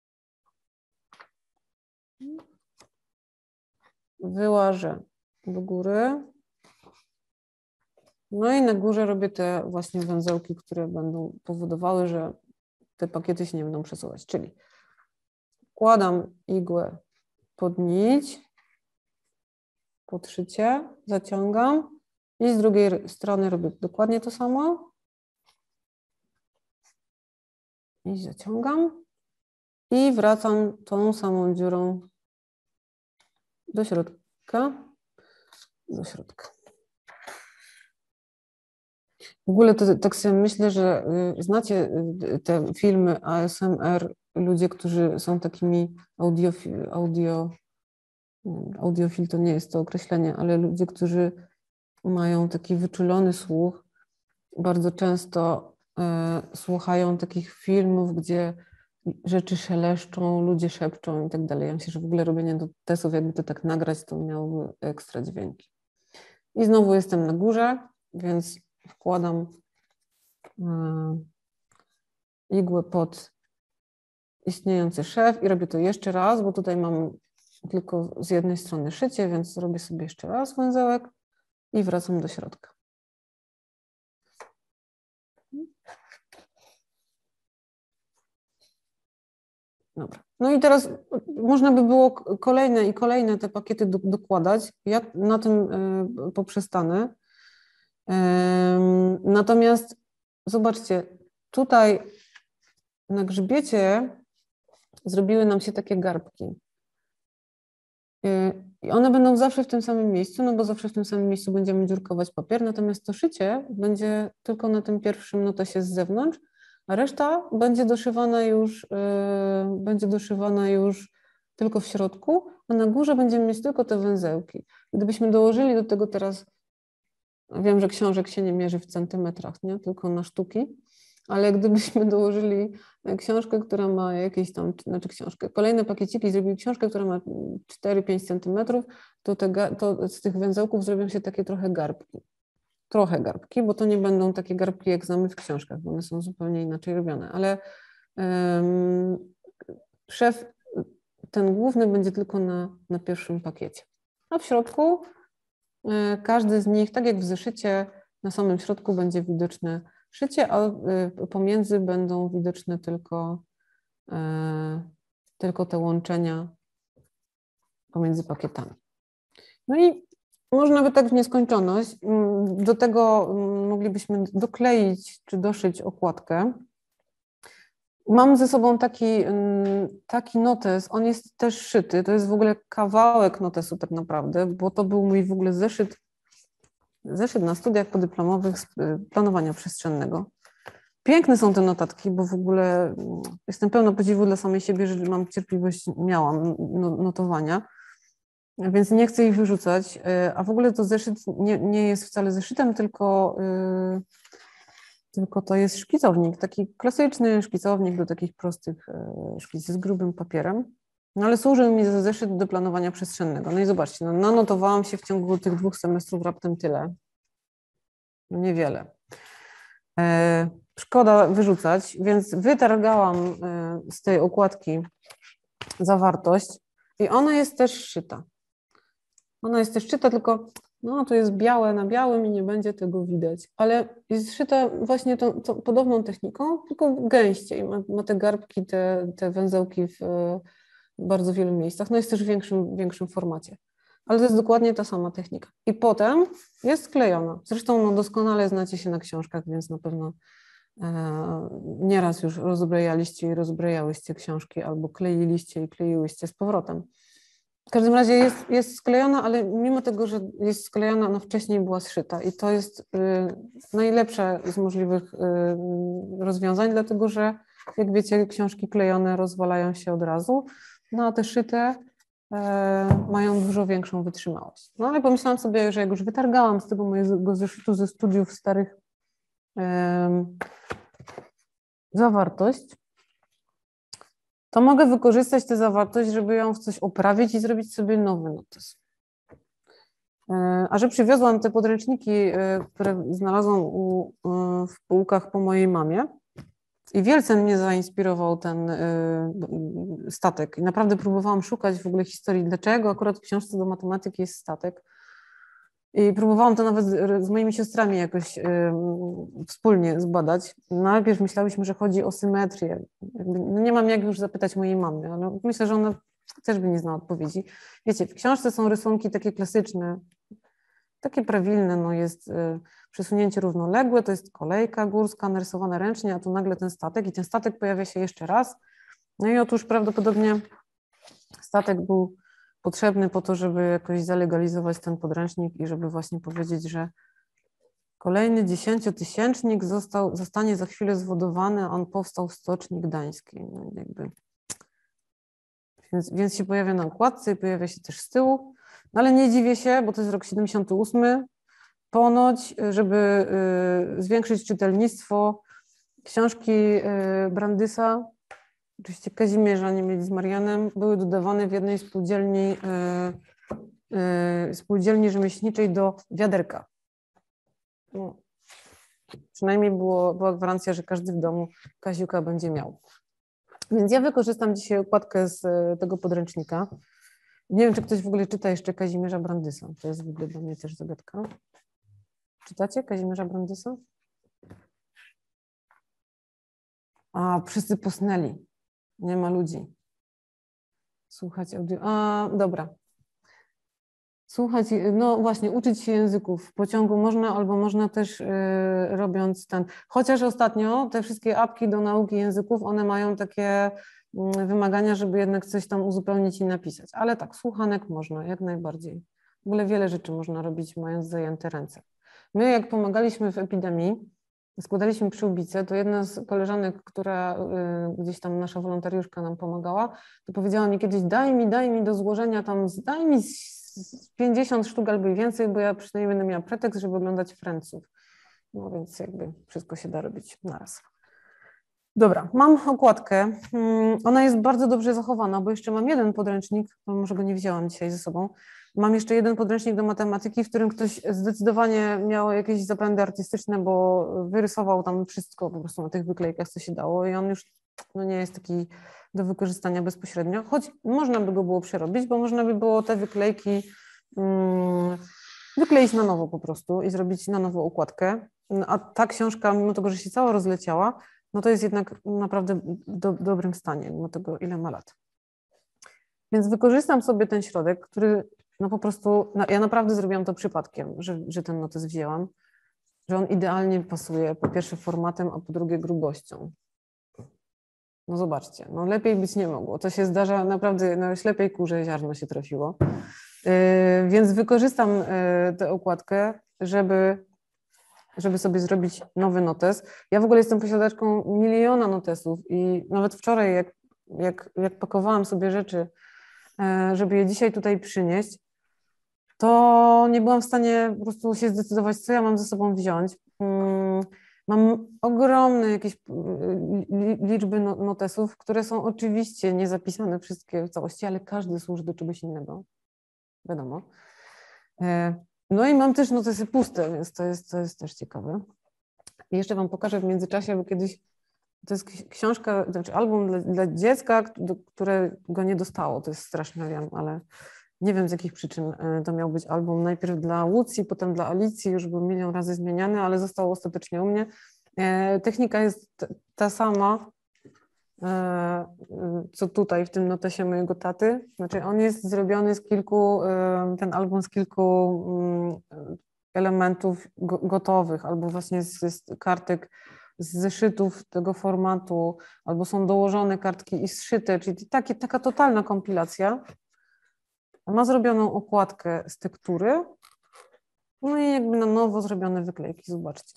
Wyłażę do góry. No i na górze robię te właśnie węzełki, które będą powodowały, że te pakiety się nie będą przesuwać. Czyli wkładam igłę pod nić, pod szycie, zaciągam. I z drugiej strony robię dokładnie to samo. I zaciągam. I wracam tą samą dziurą do środka. Do środka. W ogóle to tak sobie myślę, że znacie te filmy A S M R, ludzie, którzy są takimi audiofil, audio, audiofil to nie jest to określenie, ale ludzie, którzy mają taki wyczulony słuch, bardzo często e, słuchają takich filmów, gdzie rzeczy szeleszczą, ludzie szepczą i tak dalej. Ja myślę, że w ogóle robienie notesów, jakby to tak nagrać, to miałoby ekstra dźwięki. I znowu jestem na górze, więc wkładam e, igłę pod istniejący szef i robię to jeszcze raz, bo tutaj mam tylko z jednej strony szycie, więc robię sobie jeszcze raz węzełek i wracam do środka. Dobra. No i teraz można by było kolejne i kolejne te pakiety do, dokładać. Ja na tym y, poprzestanę. Y, natomiast zobaczcie, tutaj na grzbiecie zrobiły nam się takie garbki. Y, I one będą zawsze w tym samym miejscu, no bo zawsze w tym samym miejscu będziemy dziurkować papier, natomiast to szycie będzie tylko na tym pierwszym notesie z zewnątrz, a reszta będzie doszywana już, yy, będzie doszywana już tylko w środku, a na górze będziemy mieć tylko te węzełki. Gdybyśmy dołożyli do tego teraz, wiem, że książek się nie mierzy w centymetrach, nie? Tylko na sztuki, ale gdybyśmy dołożyli książkę, która ma jakieś tam, znaczy książkę, kolejne pakieciki, zrobili książkę, która ma cztery pięć centymetrów, to, te, to z tych węzełków zrobią się takie trochę garbki. Trochę garbki, bo to nie będą takie garbki, jak znamy w książkach, bo one są zupełnie inaczej robione, ale um, szef, ten główny będzie tylko na, na pierwszym pakiecie. A w środku y, każdy z nich, tak jak w zeszycie, na samym środku będzie widoczny szycie, a pomiędzy będą widoczne tylko, tylko te łączenia pomiędzy pakietami. No i można by tak w nieskończoność. Do tego moglibyśmy dokleić czy doszyć okładkę. Mam ze sobą taki, taki notes, on jest też szyty, to jest w ogóle kawałek notesu tak naprawdę, bo to był mój w ogóle zeszyt, zeszyt na studiach podyplomowych z planowania przestrzennego. Piękne są te notatki, bo w ogóle jestem pełna podziwu dla samej siebie, że mam cierpliwość, miałam notowania, więc nie chcę ich wyrzucać, a w ogóle to zeszyt nie, nie jest wcale zeszytem, tylko... Tylko to jest szkicownik, taki klasyczny szkicownik do takich prostych szkicy z grubym papierem. No ale służył mi za zeszyt do planowania przestrzennego. No i zobaczcie, no, nanotowałam się w ciągu tych dwóch semestrów raptem tyle. No niewiele. E, szkoda wyrzucać, więc wytargałam e, z tej okładki zawartość i ona jest też szyta. Ona jest też szyta, tylko no to jest białe na białym i nie będzie tego widać, ale jest szyta właśnie tą, tą podobną techniką, tylko gęściej. Ma, ma te garbki, te, te węzełki w bardzo wielu miejscach. No jest też w większym, większym formacie, ale to jest dokładnie ta sama technika. I potem jest sklejona. Zresztą no, doskonale znacie się na książkach, więc na pewno e, nieraz już rozbrajaliście i rozbrajałyście książki albo kleiliście i kleiłyście z powrotem. W każdym razie jest, jest sklejona, ale mimo tego, że jest sklejona, ona wcześniej była zszyta i to jest y, najlepsze z możliwych y, rozwiązań, dlatego że jak wiecie, książki klejone rozwalają się od razu, no a te szyte y, mają dużo większą wytrzymałość. No ale pomyślałam sobie, że jak już wytargałam z tego mojego zeszytu ze studiów starych y, zawartość, to mogę wykorzystać tę zawartość, żeby ją w coś oprawić i zrobić sobie nowy notes. A że przywiozłam te podręczniki, które znalazłam u, w półkach po mojej mamie i wielce mnie zainspirował ten statek i naprawdę próbowałam szukać w ogóle historii, dlaczego akurat w książce do matematyki jest statek. I próbowałam to nawet z, z moimi siostrami jakoś y, wspólnie zbadać. Najpierw myślałyśmy, że chodzi o symetrię. Jakby, no nie mam jak już zapytać mojej mamy, ale myślę, że ona też by nie znała odpowiedzi. Wiecie, w książce są rysunki takie klasyczne, takie prawilne, no jest y, przesunięcie równoległe, to jest kolejka górska narysowana ręcznie, a tu nagle ten statek i ten statek pojawia się jeszcze raz. No i otóż prawdopodobnie statek był potrzebny po to, żeby jakoś zalegalizować ten podręcznik i żeby właśnie powiedzieć, że kolejny dziesięciotysięcznik został, zostanie za chwilę zwodowany, on powstał w Stoczni Gdańskiej. No jakby. Więc, więc się pojawia na okładce i pojawia się też z tyłu, no ale nie dziwię się, bo to jest rok siedemdziesiąty ósmy. Ponoć, żeby y, zwiększyć czytelnictwo, książki y, Brandysa, oczywiście Kazimierza Niemiec z Marianem, były dodawane w jednej spółdzielni, yy, yy, spółdzielni rzemieślniczej do wiaderka. No, przynajmniej było, była gwarancja, że każdy w domu Kaziuka będzie miał. Więc ja wykorzystam dzisiaj okładkę z tego podręcznika. Nie wiem, czy ktoś w ogóle czyta jeszcze Kazimierza Brandysa. To jest w ogóle dla mnie też zagadka. Czytacie Kazimierza Brandysa? A, wszyscy posnęli. Nie ma ludzi. Słuchać audio. A, dobra. Słuchać, no właśnie, uczyć się języków. W pociągu można, albo można też y, robiąc ten. Chociaż ostatnio te wszystkie apki do nauki języków, one mają takie y, wymagania, żeby jednak coś tam uzupełnić i napisać. Ale tak, słuchanek można, jak najbardziej. W ogóle wiele rzeczy można robić, mając zajęte ręce. My, jak pomagaliśmy w epidemii, składaliśmy przyłbice, to jedna z koleżanek, która y, gdzieś tam nasza wolontariuszka nam pomagała, to powiedziała mi kiedyś, daj mi, daj mi do złożenia tam, daj mi pięćdziesiąt sztuk albo i więcej, bo ja przynajmniej będę miała pretekst, żeby oglądać Franców. No więc jakby wszystko się da robić naraz. Dobra, mam okładkę. Ona jest bardzo dobrze zachowana, bo jeszcze mam jeden podręcznik, może go nie wzięłam dzisiaj ze sobą. Mam jeszcze jeden podręcznik do matematyki, w którym ktoś zdecydowanie miał jakieś zapędy artystyczne, bo wyrysował tam wszystko po prostu na tych wyklejkach, co się dało i on już no, nie jest taki do wykorzystania bezpośrednio, choć można by go było przerobić, bo można by było te wyklejki um, wykleić na nowo po prostu i zrobić na nowo okładkę. No, a ta książka, mimo tego, że się cała rozleciała, no to jest jednak naprawdę w do, dobrym stanie, mimo tego, ile ma lat. Więc wykorzystam sobie ten środek, który no po prostu, no ja naprawdę zrobiłam to przypadkiem, że, że ten notes wzięłam, że on idealnie pasuje po pierwsze formatem, a po drugie grubością. No zobaczcie, no lepiej być nie mogło. To się zdarza naprawdę, no ślepej kurze ziarno się trafiło. Yy, więc wykorzystam yy, tę okładkę, żeby, żeby sobie zrobić nowy notes. Ja w ogóle jestem posiadaczką miliona notesów i nawet wczoraj, jak, jak, jak pakowałam sobie rzeczy, yy, żeby je dzisiaj tutaj przynieść, to nie byłam w stanie po prostu się zdecydować, co ja mam ze sobą wziąć. Yy, Mam ogromne jakieś liczby notesów, które są oczywiście niezapisane wszystkie w całości, ale każdy służy do czegoś innego, wiadomo. No i mam też notesy puste, więc to jest, to jest też ciekawe. I jeszcze Wam pokażę w międzyczasie, bo kiedyś to jest książka, znaczy album dla, dla dziecka, którego nie dostało, to jest straszne, wiem, ale nie wiem z jakich przyczyn to miał być album. Najpierw dla Łucji, potem dla Alicji, już był milion razy zmieniany, ale został ostatecznie u mnie. Technika jest ta sama, co tutaj w tym notesie mojego taty. Znaczy on jest zrobiony z kilku, ten album z kilku elementów gotowych, albo właśnie z, z kartek, z zeszytów tego formatu, albo są dołożone kartki i zszyte, czyli takie, taka totalna kompilacja. Ma zrobioną okładkę z tektury, no i jakby na nowo zrobione wyklejki, zobaczcie.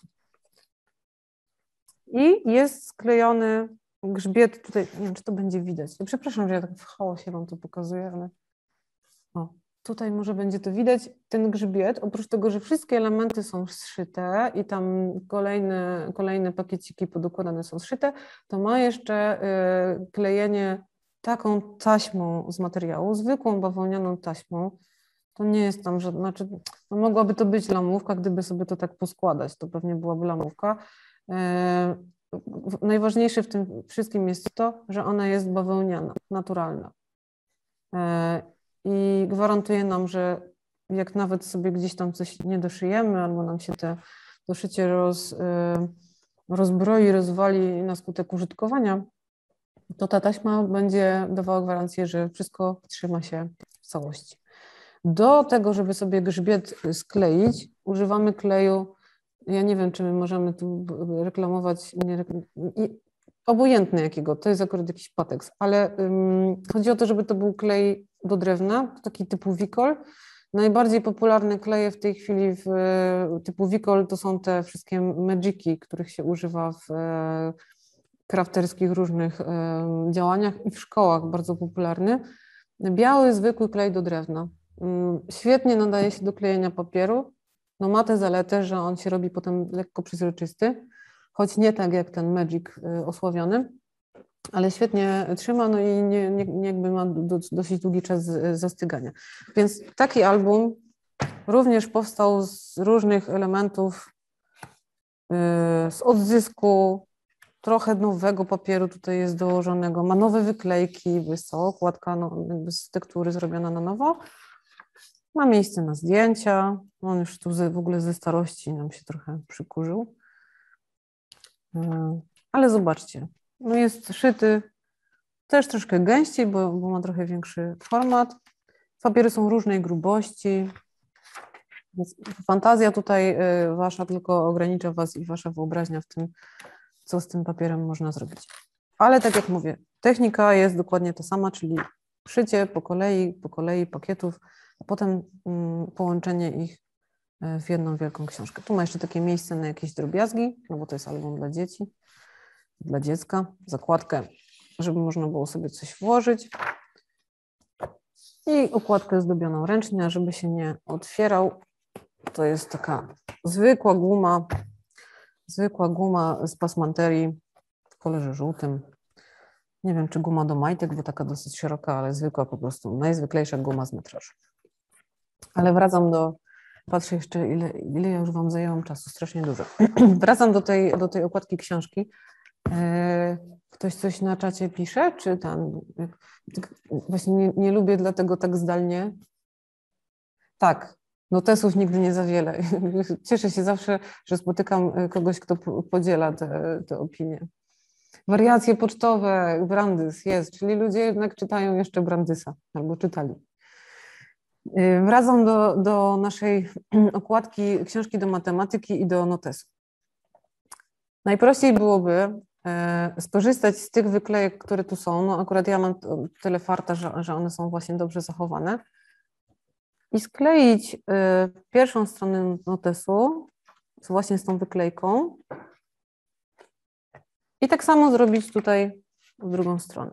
I jest sklejony grzbiet, tutaj, nie wiem, czy to będzie widać. Ja przepraszam, że ja tak w chaosie Wam to pokazuję, ale o, tutaj może będzie to widać. Ten grzbiet, oprócz tego, że wszystkie elementy są zszyte i tam kolejne, kolejne pakieciki podukładane są zszyte, to ma jeszcze y, klejenie taką taśmą z materiału, zwykłą bawełnianą taśmą. To nie jest tam żadna, znaczy, no mogłaby to być lamówka, gdyby sobie to tak poskładać, to pewnie byłaby lamówka. E, najważniejsze w tym wszystkim jest to, że ona jest bawełniana, naturalna. E, I gwarantuje nam, że jak nawet sobie gdzieś tam coś nie doszyjemy, albo nam się te doszycie roz, e, rozbroi, rozwali na skutek użytkowania, to ta taśma będzie dawała gwarancję, że wszystko trzyma się w całości. Do tego, żeby sobie grzbiet skleić, używamy kleju, ja nie wiem, czy my możemy tu reklamować, nie reklam... obojętny jakiego, to jest akurat jakiś pateks, ale um, chodzi o to, żeby to był klej do drewna, taki typu Wicol. Najbardziej popularne kleje w tej chwili w typu Wicol to są te wszystkie Magiki, których się używa w crafterskich różnych e, działaniach i w szkołach bardzo popularny. Biały, zwykły klej do drewna. Um, świetnie nadaje się do klejenia papieru. No ma tę zaletę, że on się robi potem lekko przezroczysty, choć nie tak jak ten Magic y, osławiony, ale świetnie trzyma, no i nie, nie, nie jakby ma do, dosyć długi czas zastygania. Więc taki album również powstał z różnych elementów, y, z odzysku, trochę nowego papieru tutaj jest dołożonego, ma nowe wyklejki, bo jest cała okładka no, jakby z tektury zrobiona na nowo. Ma miejsce na zdjęcia, on już tu w ogóle ze starości nam się trochę przykurzył. Ale zobaczcie, no jest szyty też troszkę gęściej, bo, bo ma trochę większy format. Papiery są różnej grubości. Więc fantazja tutaj wasza tylko ogranicza was i wasza wyobraźnia w tym, co z tym papierem można zrobić. Ale tak jak mówię, technika jest dokładnie ta sama, czyli szycie po kolei, po kolei pakietów, a potem mm, połączenie ich w jedną wielką książkę. Tu ma jeszcze takie miejsce na jakieś drobiazgi, no bo to jest album dla dzieci, dla dziecka, zakładkę, żeby można było sobie coś włożyć i okładkę zdobioną ręcznie, żeby się nie otwierał. To jest taka zwykła guma, zwykła guma z pasmanterii w kolorze żółtym. Nie wiem, czy guma do majtek, bo taka dosyć szeroka, ale zwykła po prostu, najzwyklejsza guma z metrażu. Ale wracam do, patrzę jeszcze, ile, ile ja już Wam zajęłam czasu, strasznie dużo. Wracam do tej, do tej okładki książki. Ktoś coś na czacie pisze, czy tam, właśnie nie, nie lubię dlatego tak zdalnie. Tak, Notesów nigdy nie za wiele. Cieszę się zawsze, że spotykam kogoś, kto podziela te, te opinie. Wariacje pocztowe, Brandys jest, czyli ludzie jednak czytają jeszcze Brandysa, albo czytali. Wracam do, do naszej okładki książki do matematyki i do notesu. Najprościej byłoby skorzystać z tych wyklejek, które tu są. No akurat ja mam tyle farta, że, że one są właśnie dobrze zachowane. I skleić pierwszą stronę notesu właśnie z tą wyklejką. I tak samo zrobić tutaj w drugą stronę.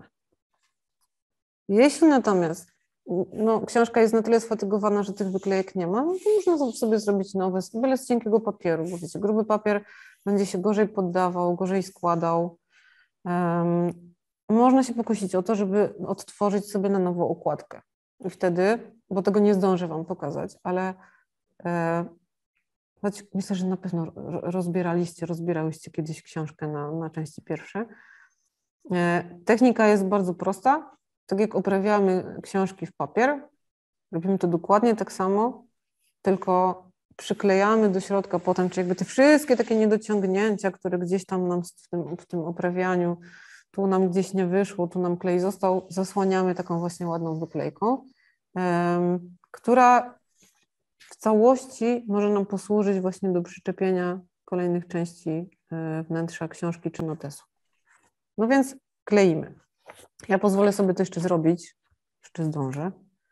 Jeśli natomiast no, książka jest na tyle sfatygowana, że tych wyklejek nie ma, no to można sobie zrobić nowe, byle z cienkiego papieru, bo wiecie, gruby papier będzie się gorzej poddawał, gorzej składał. Um, można się pokusić o to, żeby odtworzyć sobie na nowo układkę. I wtedy, bo tego nie zdążę Wam pokazać, ale e, choć myślę, że na pewno rozbieraliście, rozbierałyście kiedyś książkę na, na części pierwsze. E, technika jest bardzo prosta. Tak jak oprawiamy książki w papier, robimy to dokładnie tak samo, tylko przyklejamy do środka potem, czy jakby te wszystkie takie niedociągnięcia, które gdzieś tam nam w tym, w tym oprawianiu, tu nam gdzieś nie wyszło, tu nam klej został, zasłaniamy taką właśnie ładną wyklejką, um, która w całości może nam posłużyć właśnie do przyczepienia kolejnych części wnętrza książki czy notesu. No więc kleimy. Ja pozwolę sobie to jeszcze zrobić, jeszcze zdążę.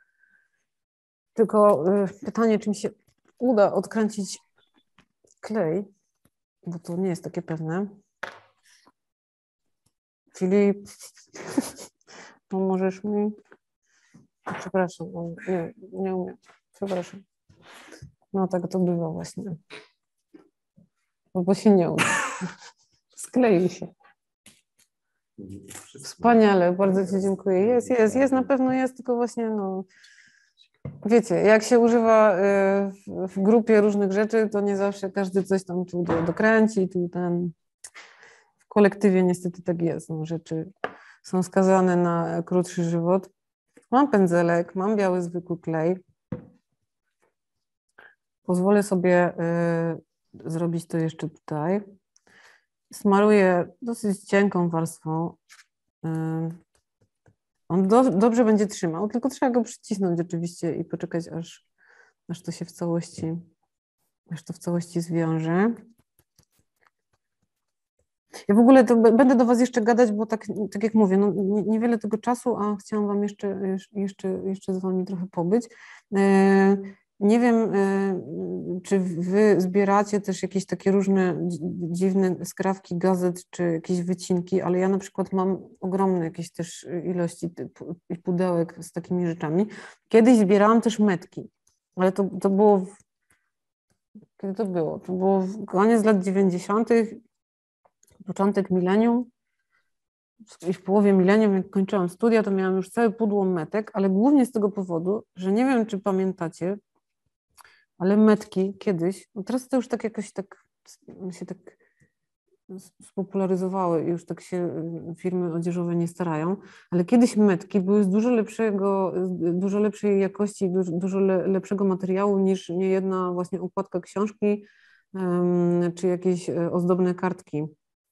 Tylko pytanie, czy mi się uda odkręcić klej, bo to nie jest takie pewne. Filip, pomożesz mi? Przepraszam, nie, nie umiem. Przepraszam. No tak to bywa właśnie. Bo się nie uda. Sklei się. Wspaniale, bardzo Ci dziękuję. Jest, jest, jest, na pewno jest, tylko właśnie no... Wiecie, jak się używa w grupie różnych rzeczy, to nie zawsze każdy coś tam tu dokręci, tu ten... W kolektywie niestety tak jest. No, rzeczy są skazane na krótszy żywot. Mam pędzelek, mam biały zwykły klej. Pozwolę sobie y, zrobić to jeszcze tutaj. Smaruję dosyć cienką warstwą. Y, on do, dobrze będzie trzymał, tylko trzeba go przycisnąć oczywiście i poczekać, aż, aż to się w całości, aż to w całości zwiąże. Ja w ogóle to będę do Was jeszcze gadać, bo tak, tak jak mówię, no, niewiele tego czasu, a chciałam Wam jeszcze, jeszcze, jeszcze z Wami trochę pobyć. Nie wiem, czy Wy zbieracie też jakieś takie różne dziwne skrawki gazet, czy jakieś wycinki, ale ja na przykład mam ogromne jakieś też ilości pudełek z takimi rzeczami. Kiedyś zbierałam też metki, ale to, to było... W... Kiedy to było? To było w koniec lat dziewięćdziesiątych. Początek milenium i w połowie milenium, jak kończyłam studia, to miałam już całe pudło metek, ale głównie z tego powodu, że nie wiem, czy pamiętacie, ale metki kiedyś, no teraz to już tak jakoś tak się tak spopularyzowały i już tak się firmy odzieżowe nie starają, ale kiedyś metki były z dużo lepszego, dużo lepszej jakości, dużo, dużo lepszego materiału niż niejedna właśnie okładka książki um, czy jakieś ozdobne kartki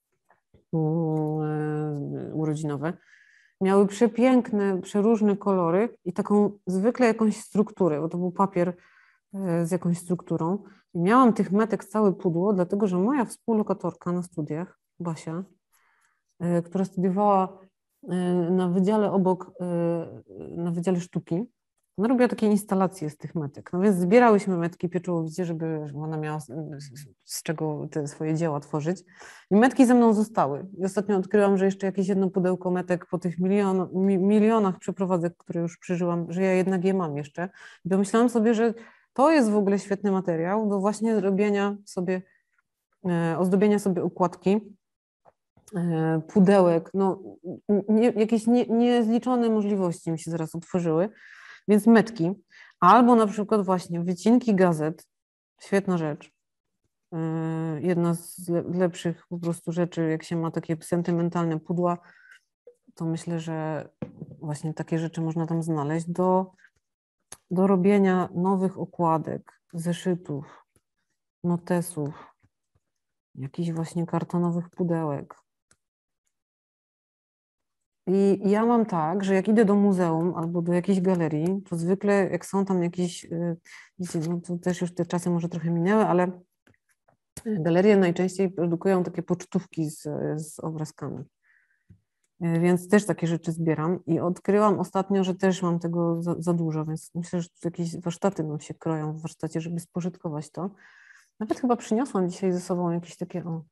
urodzinowe. Miały przepiękne, przeróżne kolory i taką zwykle jakąś strukturę, bo to był papier z jakąś strukturą. I miałam tych metek całe pudło, dlatego że moja współlokatorka na studiach, Basia, która studiowała na wydziale obok, na Wydziale Sztuki, ona robiła takie instalacje z tych metek. No więc zbierałyśmy metki pieczołowicie, żeby ona miała z, z czego te swoje dzieła tworzyć. I metki ze mną zostały. I ostatnio odkryłam, że jeszcze jakieś jedno pudełko metek po tych milion, mi, milionach przeprowadzek, które już przeżyłam, że ja jednak je mam jeszcze. I pomyślałam sobie, że to jest w ogóle świetny materiał do właśnie robienia sobie, e, ozdobienia sobie układki, e, pudełek. No, nie, jakieś nie, niezliczone możliwości mi się zaraz otworzyły. Więc metki, albo na przykład właśnie wycinki gazet, świetna rzecz. Jedna z lepszych po prostu rzeczy, jak się ma takie sentymentalne pudła, to myślę, że właśnie takie rzeczy można tam znaleźć do, do robienia nowych okładek, zeszytów, notesów, jakichś właśnie kartonowych pudełek. I ja mam tak, że jak idę do muzeum albo do jakiejś galerii, to zwykle jak są tam jakieś, wiecie, no to też już te czasy może trochę minęły, ale galerie najczęściej produkują takie pocztówki z, z obrazkami. Więc też takie rzeczy zbieram i odkryłam ostatnio, że też mam tego za, za dużo, więc myślę, że tu jakieś warsztaty nam się kroją w warsztacie, żeby spożytkować to. Nawet chyba przyniosłam dzisiaj ze sobą jakieś takie o,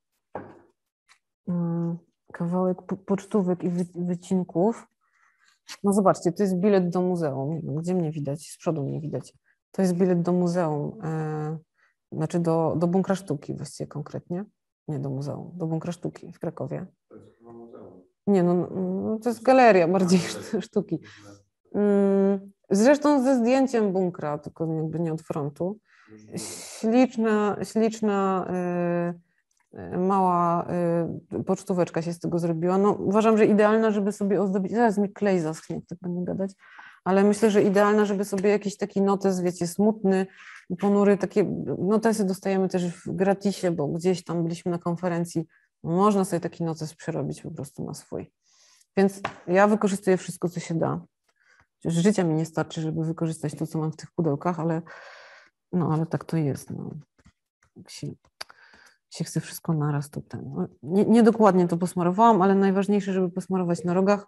um, kawałek po, pocztówek i wy, wycinków. No zobaczcie, to jest bilet do muzeum. Nie wiem, gdzie mnie widać? Z przodu mnie widać. To jest bilet do muzeum, e, znaczy do, do Bunkra Sztuki właściwie konkretnie. Nie do muzeum, do Bunkra Sztuki w Krakowie. To jest chyba muzeum. Nie, no, no to jest galeria bardziej sztuki. Zresztą ze zdjęciem bunkra, tylko jakby nie od frontu. Śliczna, śliczna yy, mała yy, pocztóweczka się z tego zrobiła. No, uważam, że idealna, żeby sobie ozdobić, zaraz mi klej zaschnie, jak tak będę gadać, ale myślę, że idealna, żeby sobie jakiś taki notes, wiecie, smutny, ponury, takie notesy dostajemy też w gratisie, bo gdzieś tam byliśmy na konferencji. Można sobie taki notes przerobić po prostu na swój. Więc ja wykorzystuję wszystko, co się da. Przecież życia mi nie starczy, żeby wykorzystać to, co mam w tych pudełkach, ale, no, ale tak to jest. No. Jak się, się chce wszystko naraz, to ten. No, nie, nie dokładnie to posmarowałam, ale najważniejsze, żeby posmarować na rogach.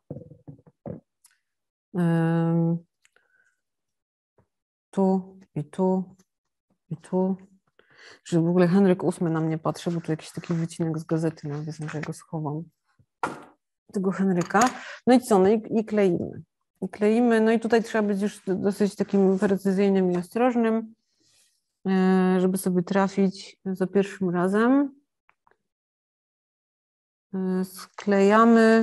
Um, tu i tu i tu. Że w ogóle Henryk ósmy na mnie patrzy, bo tu jakiś taki wycinek z gazety, no wiedzę, że ja go schowam. Tego Henryka. No i co? No i, i kleimy. I kleimy. No i tutaj trzeba być już dosyć takim precyzyjnym i ostrożnym, żeby sobie trafić za pierwszym razem. Sklejamy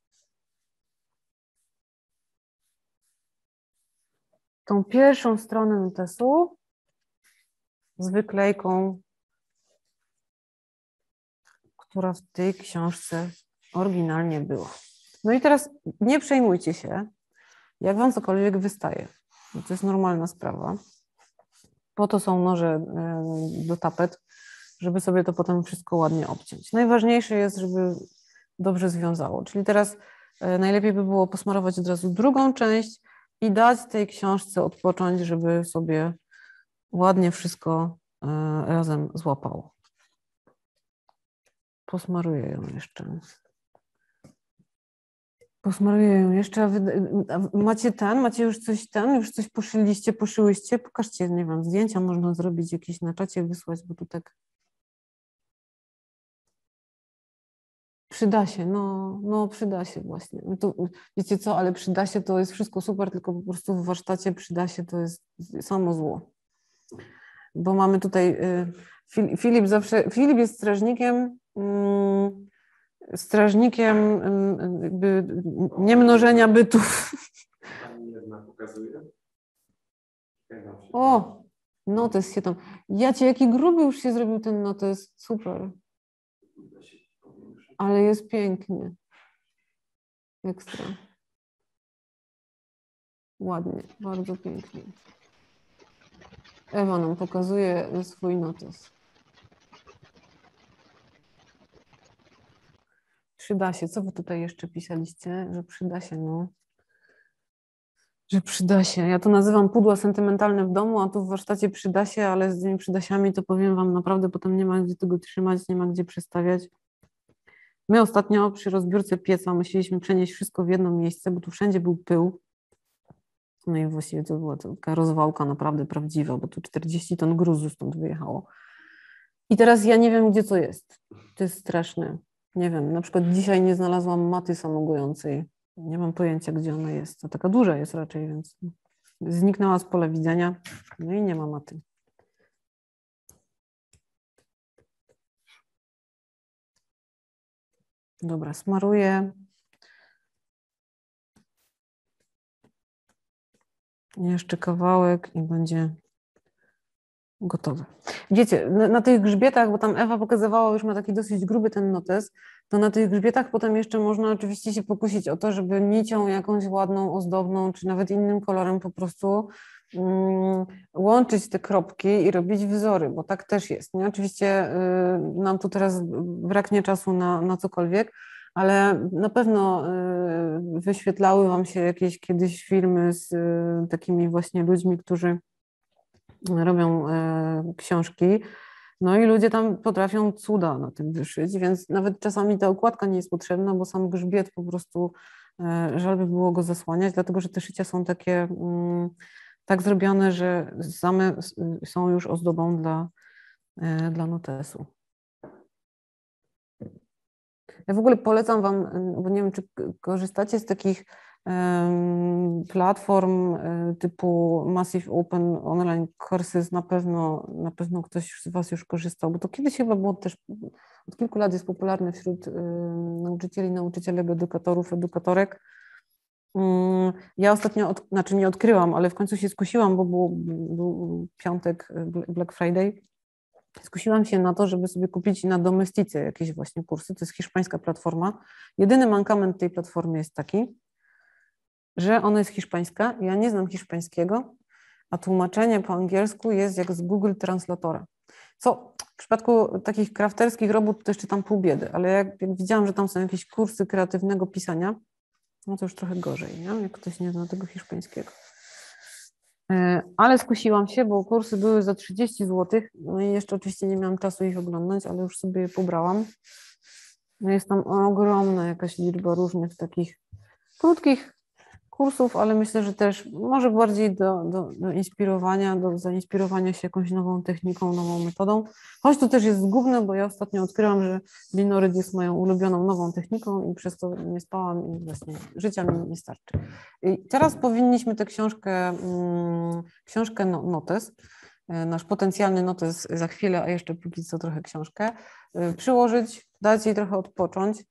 tą pierwszą stronę notesu z wyklejką, która w tej książce oryginalnie była. No i teraz nie przejmujcie się, jak wam cokolwiek wystaje. To jest normalna sprawa. Po to są noże do tapet, żeby sobie to potem wszystko ładnie obciąć. Najważniejsze jest, żeby dobrze związało. Czyli teraz najlepiej by było posmarować od razu drugą część i dać tej książce odpocząć, żeby sobie ładnie wszystko razem złapało. Posmaruję ją jeszcze. Posmaruję ją jeszcze. A wy, a macie ten? Macie już coś ten? Już coś poszyliście, poszyłyście? Pokażcie, nie wiem, zdjęcia można zrobić jakieś na czacie, wysłać, bo tu tak przyda się, no, no przyda się właśnie. No to, wiecie co, ale przyda się to jest wszystko super, tylko po prostu w warsztacie przyda się to jest samo zło. Bo mamy tutaj, Filip zawsze, Filip jest strażnikiem, strażnikiem jakby niemnożenia bytów. Pani jedna pokazuje. O, notes się tam. Jacie, jaki gruby już się zrobił ten notes, super. Ale jest pięknie. Ekstra. Ładnie, bardzo pięknie. Ewa nam pokazuje swój notes. Przyda się. Co wy tutaj jeszcze pisaliście? Że przyda się, no. Że przyda się. Ja to nazywam pudła sentymentalne w domu, a tu w warsztacie przyda się, ale z tymi przydasiami to powiem wam naprawdę, potem nie ma gdzie tego trzymać, nie ma gdzie przestawiać. My ostatnio przy rozbiórce pieca musieliśmy przenieść wszystko w jedno miejsce, bo tu wszędzie był pył. No i właściwie to była taka rozwałka naprawdę prawdziwa, bo tu czterdzieści ton gruzu stąd wyjechało. I teraz ja nie wiem, gdzie to jest. To jest straszne. Nie wiem, na przykład dzisiaj nie znalazłam maty samogojącej. Nie mam pojęcia, gdzie ona jest. To taka duża jest raczej, więc zniknęła z pola widzenia. No i nie ma maty. Dobra, smaruję. Jeszcze kawałek i będzie gotowe. Wiecie, na, na tych grzbietach, bo tam Ewa pokazywała, już ma taki dosyć gruby ten notes, to na tych grzbietach potem jeszcze można oczywiście się pokusić o to, żeby nicią jakąś ładną, ozdobną, czy nawet innym kolorem po prostu mm, łączyć te kropki i robić wzory, bo tak też jest. Nie? Oczywiście y, nam tu teraz braknie czasu na, na cokolwiek, ale na pewno y, wyświetlały Wam się jakieś kiedyś filmy z y, takimi właśnie ludźmi, którzy robią y, książki. No i ludzie tam potrafią cuda na tym wyszyć, więc nawet czasami ta okładka nie jest potrzebna, bo sam grzbiet po prostu y, żal by było go zasłaniać, dlatego że te szycia są takie y, tak zrobione, że same są już ozdobą dla, y, dla notesu. Ja w ogóle polecam Wam, bo nie wiem, czy korzystacie z takich um, platform um, typu Massive Open Online Courses, na pewno, na pewno ktoś z Was już korzystał, bo to kiedyś chyba było też, od kilku lat jest popularne wśród um, nauczycieli, nauczycielek, edukatorów, edukatorek. Um, ja ostatnio, od, znaczy nie odkryłam, ale w końcu się skusiłam, bo był, był piątek, Black Friday. Skusiłam się na to, żeby sobie kupić na Domestice jakieś właśnie kursy. To jest hiszpańska platforma. Jedyny mankament tej platformy jest taki, że ona jest hiszpańska. Ja nie znam hiszpańskiego, a tłumaczenie po angielsku jest jak z Google Translatora. Co w przypadku takich crafterskich robót to jeszcze tam pół biedy, ale jak, jak widziałam, że tam są jakieś kursy kreatywnego pisania, no to już trochę gorzej, nie? Jak ktoś nie zna tego hiszpańskiego. Ale skusiłam się, bo kursy były za trzydzieści złotych, no i jeszcze oczywiście nie miałam czasu ich oglądać, ale już sobie je pobrałam. No jest tam ogromna jakaś liczba różnych takich krótkich kursów, ale myślę, że też może bardziej do, do, do inspirowania, do zainspirowania się jakąś nową techniką, nową metodą. Choć to też jest zgubne, bo ja ostatnio odkryłam, że Linoryt jest moją ulubioną nową techniką i przez to nie spałam i właśnie życia mi nie starczy. I teraz powinniśmy tę książkę, książkę Notes, nasz potencjalny notes za chwilę, a jeszcze póki co trochę książkę, przyłożyć, dać jej trochę odpocząć.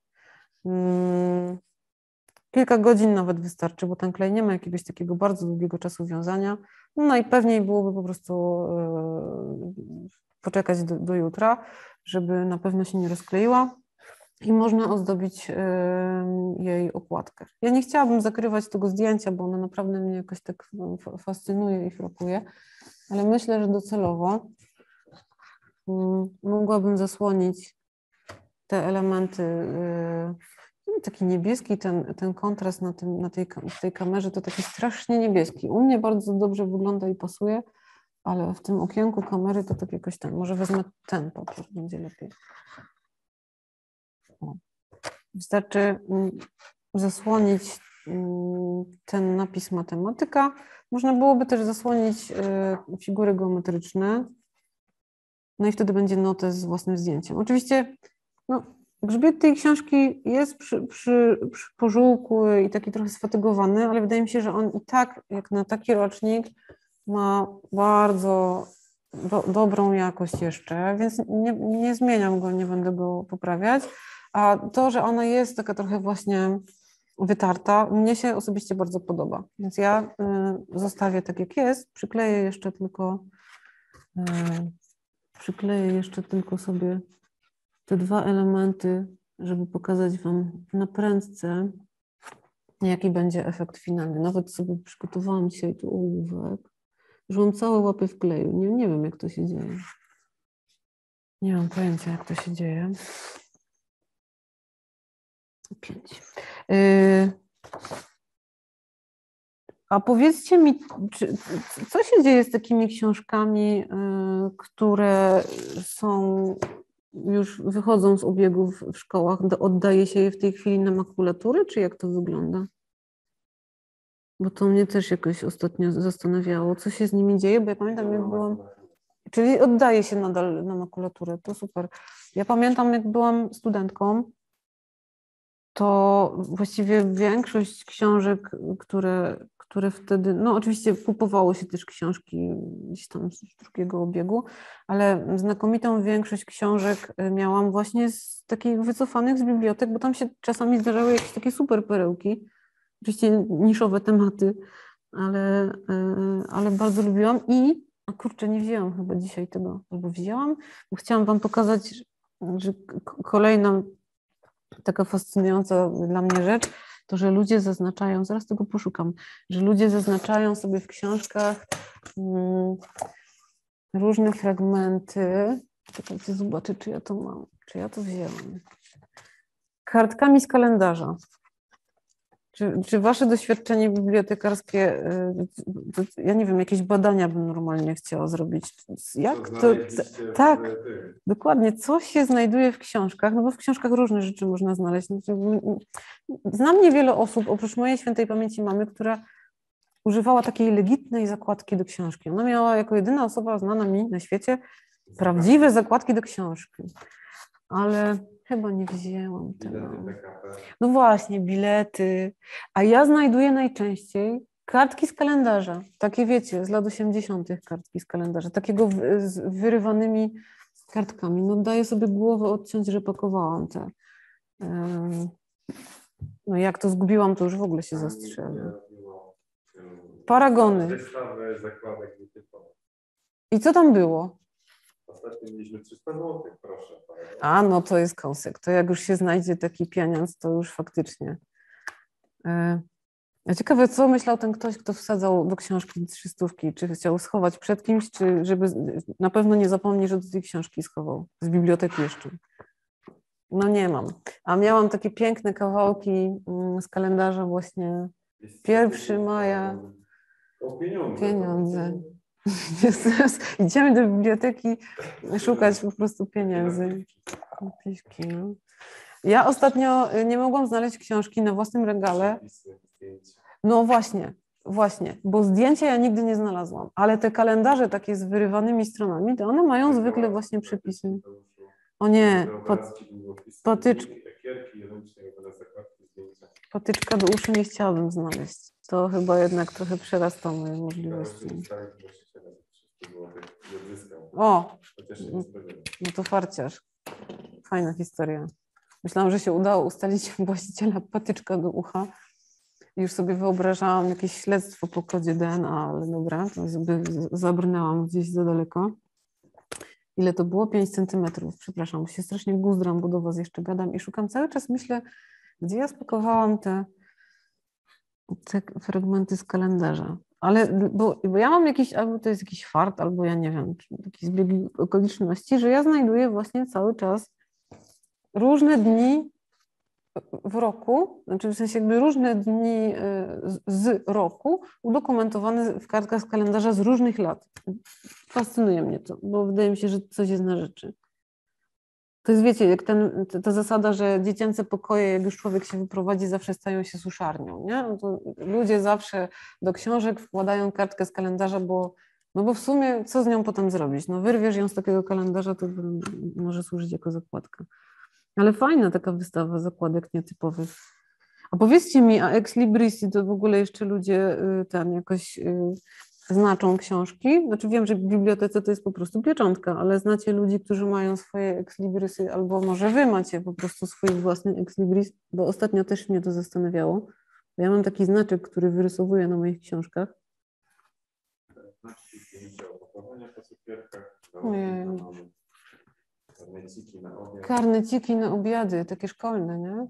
Kilka godzin nawet wystarczy, bo ten klej nie ma jakiegoś takiego bardzo długiego czasu wiązania. No najpewniej byłoby po prostu yy, poczekać do, do jutra, żeby na pewno się nie rozkleiła i można ozdobić yy, jej okładkę. Ja nie chciałabym zakrywać tego zdjęcia, bo ono naprawdę mnie jakoś tak fascynuje i frapuje, ale myślę, że docelowo yy, mogłabym zasłonić te elementy yy, taki niebieski, ten, ten kontrast na, tym, na tej, w tej kamerze to taki strasznie niebieski. U mnie bardzo dobrze wygląda i pasuje, ale w tym okienku kamery to tak jakoś ten. Może wezmę ten papier, będzie lepiej. O. Wystarczy zasłonić ten napis matematyka. Można byłoby też zasłonić figury geometryczne. No i wtedy będzie notes z własnym zdjęciem. Oczywiście no, grzbiet tej książki jest przy, przy, przy pożółkły i taki trochę sfatygowany, ale wydaje mi się, że on i tak, jak na taki rocznik, ma bardzo do, dobrą jakość jeszcze, więc nie, nie zmieniam go, nie będę go poprawiać. A to, że ona jest taka trochę właśnie wytarta, mnie się osobiście bardzo podoba. Więc ja y, zostawię tak, jak jest, przykleję jeszcze tylko y, przykleję jeszcze tylko sobie te dwa elementy, żeby pokazać Wam na prędce, jaki będzie efekt finalny. Nawet sobie przygotowałam dzisiaj tu ołówek, że mam całe łapy w kleju. Nie, nie wiem, jak to się dzieje. Nie mam pojęcia, jak to się dzieje. Pięć. Yy, a powiedzcie mi, czy, co się dzieje z takimi książkami, yy, które są... już wychodzą z obiegów w szkołach, oddaje się je w tej chwili na makulatury, czy jak to wygląda? Bo to mnie też jakoś ostatnio zastanawiało, co się z nimi dzieje, bo ja pamiętam, jak byłam... Czyli oddaje się nadal na makulaturę, to super. Ja pamiętam, jak byłam studentką, to właściwie większość książek, które, które wtedy, no oczywiście kupowało się też książki gdzieś tam z drugiego obiegu, ale znakomitą większość książek miałam właśnie z takich wycofanych z bibliotek, bo tam się czasami zdarzały jakieś takie super perełki, oczywiście niszowe tematy, ale, ale bardzo lubiłam i, a kurczę, nie wzięłam chyba dzisiaj tego, albo wzięłam, bo chciałam Wam pokazać, że kolejna taka fascynująca dla mnie rzecz, to, że ludzie zaznaczają, zaraz tego poszukam, że ludzie zaznaczają sobie w książkach mm, różne fragmenty. Czekajcie, zobaczę, czy ja to mam, czy ja to wzięłam. Kartkami z kalendarza. Czy, czy wasze doświadczenie bibliotekarskie, ja nie wiem, jakieś badania bym normalnie chciała zrobić. Jak to? Tak, dokładnie. Co się znajduje w książkach? No bo w książkach różne rzeczy można znaleźć. Znam niewiele osób, oprócz mojej świętej pamięci mamy, która używała takiej legitnej zakładki do książki. Ona miała jako jedyna osoba znana mi na świecie prawdziwe zakładki do książki. Ale chyba nie wzięłam tego. No właśnie, bilety. A ja znajduję najczęściej kartki z kalendarza. Takie wiecie, z lat osiemdziesiątych kartki z kalendarza. Takiego w, z wyrywanymi kartkami. No daję sobie głowę odciąć, że pakowałam te. Um, no jak to zgubiłam, to już w ogóle się zastrzelę. Paragony. I co tam było? Ostatnio mieliśmy trzysta złotych, proszę. A, no to jest kąsek. To jak już się znajdzie taki pieniądz, to już faktycznie. A ciekawe, co myślał ten ktoś, kto wsadzał do książki trzystówki? Czy chciał schować przed kimś, czy żeby na pewno nie zapomni, że do tej książki schował? Z biblioteki jeszcze. No nie mam. A miałam takie piękne kawałki z kalendarza właśnie pierwszego maja. O pieniądze. Pieniądze. Idziemy do biblioteki szukać po prostu pieniędzy. Napiski, no. Ja ostatnio nie mogłam znaleźć książki na własnym regale. No właśnie, właśnie, bo zdjęcia ja nigdy nie znalazłam, ale te kalendarze takie z wyrywanymi stronami, to one mają zwykle właśnie przepisy. O nie, patyczka. Patyczka do uszu nie chciałabym znaleźć. To chyba jednak trochę przerasta moje możliwości. O, no to farciarz. Fajna historia. Myślałam, że się udało ustalić właściciela patyczka do ucha. Już sobie wyobrażałam jakieś śledztwo po kodzie D N A, ale dobra, to sobie zabrnęłam gdzieś za daleko. Ile to było? pięć centymetrów. Przepraszam, bo się strasznie guzdram, bo do was jeszcze gadam i szukam cały czas, myślę, gdzie ja spakowałam te, te fragmenty z kalendarza. Ale, bo, bo ja mam jakiś, albo to jest jakiś fart, albo ja nie wiem, jakiś zbieg okoliczności, że ja znajduję właśnie cały czas różne dni w roku, znaczy w sensie jakby różne dni z roku udokumentowane w kartkach z kalendarza z różnych lat. Fascynuje mnie to, bo wydaje mi się, że coś jest na rzeczy. To jest, wiecie, jak ten, ta zasada, że dziecięce pokoje, jak już człowiek się wyprowadzi, zawsze stają się suszarnią, nie? No to ludzie zawsze do książek wkładają kartkę z kalendarza, bo, no bo w sumie co z nią potem zrobić? No wyrwiesz ją z takiego kalendarza, to może służyć jako zakładka. Ale fajna taka wystawa zakładek nietypowych. A powiedzcie mi, a Ex Libris to w ogóle jeszcze ludzie tam jakoś znaczą książki? Znaczy wiem, że w bibliotece to jest po prostu pieczątka, ale znacie ludzi, którzy mają swoje Ex Librisy, albo może wy macie po prostu swój własny Ex Libris, bo ostatnio też mnie to zastanawiało. Ja mam taki znaczek, który wyrysowuję na moich książkach. Znaczki, zdjęcia, opakowania po cukierkach, karneciki na obiad. Karneciki na obiady, takie szkolne, nie?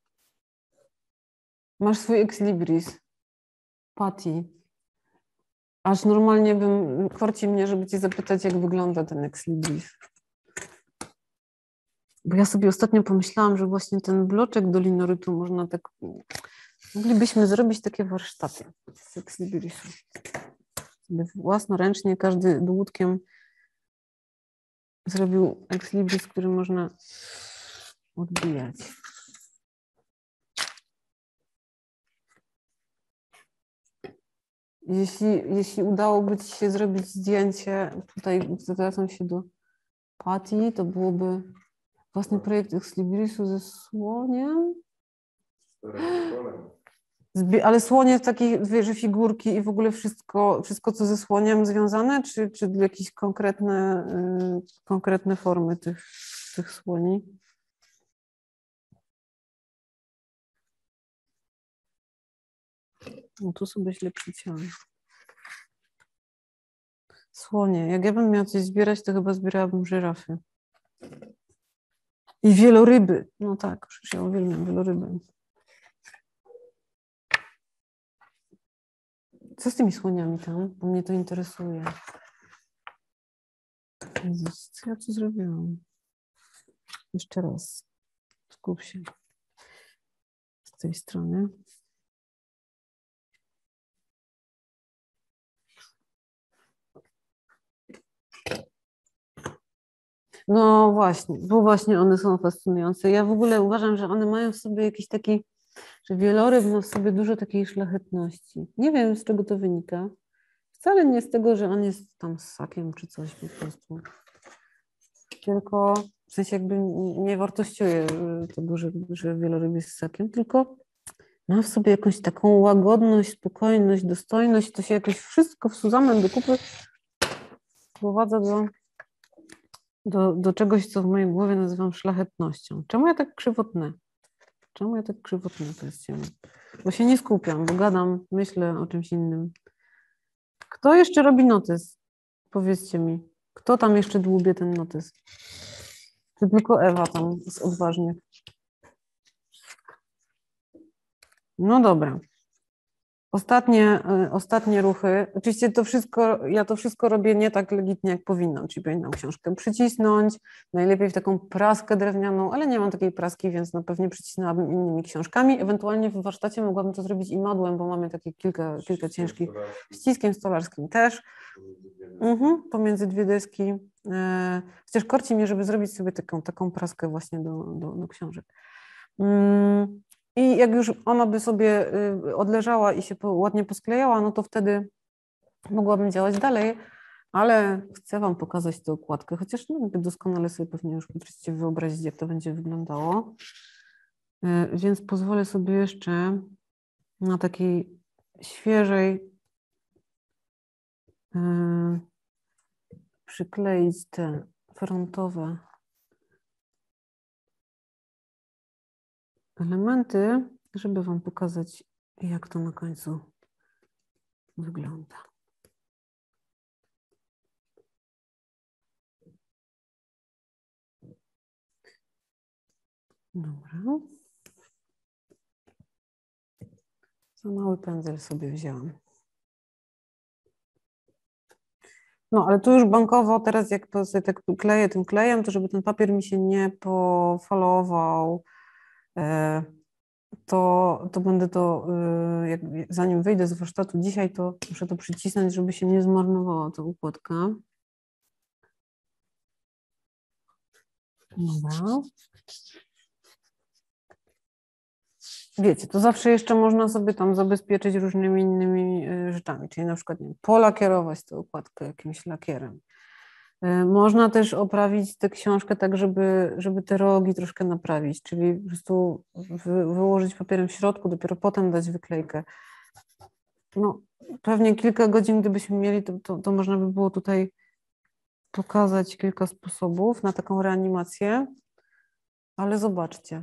Masz swój Ex Libris. Patty. Aż normalnie bym, korci mnie, żeby cię zapytać, jak wygląda ten Ex Libris. Bo ja sobie ostatnio pomyślałam, że właśnie ten bloczek do linorytu można tak... Moglibyśmy zrobić takie warsztaty z Ex Librisu. Własnoręcznie każdy dłutkiem zrobił Ex Libris, który można odbijać. Jeśli, jeśli udałoby ci się zrobić zdjęcie, tutaj zwracam się do Patty, to byłoby własny projekt Ex Librisu ze słoniem. Ale słonie w takiej, że figurki i w ogóle wszystko, wszystko co ze słoniem związane, czy, czy jakieś konkretne, yy, konkretne formy tych, tych słoni? No tu sobie źle przyciąłem. Słonie. Jak ja bym miała coś zbierać, to chyba zbierałabym żyrafy. I wieloryby. No tak, przecież ja uwielbiam wieloryby. Co z tymi słoniami tam? Bo mnie to interesuje. Jezus, co ja tu zrobiłam? Jeszcze raz. Skup się. Z tej strony. No właśnie, bo właśnie one są fascynujące. Ja w ogóle uważam, że one mają w sobie jakiś taki, że wieloryb ma w sobie dużo takiej szlachetności. Nie wiem, z czego to wynika. Wcale nie z tego, że on jest tam ssakiem czy coś po prostu. Tylko w sensie jakby nie wartościuję tego, że, że wieloryb jest ssakiem, tylko ma w sobie jakąś taką łagodność, spokojność, dostojność. To się jakoś wszystko w zamęt do kupy sprowadza do, do, do czegoś, co w mojej głowie nazywam szlachetnością. Czemu ja tak krzywotnę? Czemu ja tak krzywotnę, powiedzcie mi? Bo się nie skupiam, bo gadam, myślę o czymś innym. Kto jeszcze robi notes? Powiedzcie mi. Kto tam jeszcze dłubie ten notes? Czy tylko Ewa tam jest odważnie? No dobra. Ostatnie, y, ostatnie ruchy. Oczywiście to wszystko, ja to wszystko robię nie tak legitnie, jak powinnam. Czyli powinnam książkę przycisnąć, najlepiej w taką praskę drewnianą, ale nie mam takiej praski, więc na pewnie przycisnęłabym innymi książkami. Ewentualnie w warsztacie mogłabym to zrobić i madłem, bo mamy takie kilka, kilka ciężkich, ściskiem stolarskim też. Mhm, pomiędzy dwie deski. E, chociaż korci mnie, żeby zrobić sobie taką, taką praskę właśnie do, do, do książek. Mm. I jak już ona by sobie odleżała i się ładnie posklejała, no to wtedy mogłabym działać dalej, ale chcę Wam pokazać tę okładkę, chociaż no, doskonale sobie pewnie już potraficie wyobrazić, jak to będzie wyglądało. Więc pozwolę sobie jeszcze na takiej świeżej yy, przykleić te frontowe elementy, żeby Wam pokazać, jak to na końcu wygląda. Dobra. Za mały pędzel sobie wzięłam. No, ale tu już bankowo teraz, jak sobie tak kleję tym klejem, to żeby ten papier mi się nie pofalował, to, to będę to, jak, zanim wyjdę z warsztatu dzisiaj, to muszę to przycisnąć, żeby się nie zmarnowała ta układka. Dobra. Wiecie, to zawsze jeszcze można sobie tam zabezpieczyć różnymi innymi rzeczami, czyli na przykład nie wiem, polakierować tę układkę jakimś lakierem. Można też oprawić tę książkę tak, żeby, żeby te rogi troszkę naprawić, czyli po prostu wy, wyłożyć papierem w środku, dopiero potem dać wyklejkę. No, pewnie kilka godzin, gdybyśmy mieli, to, to, to można by było tutaj pokazać kilka sposobów na taką reanimację, ale zobaczcie.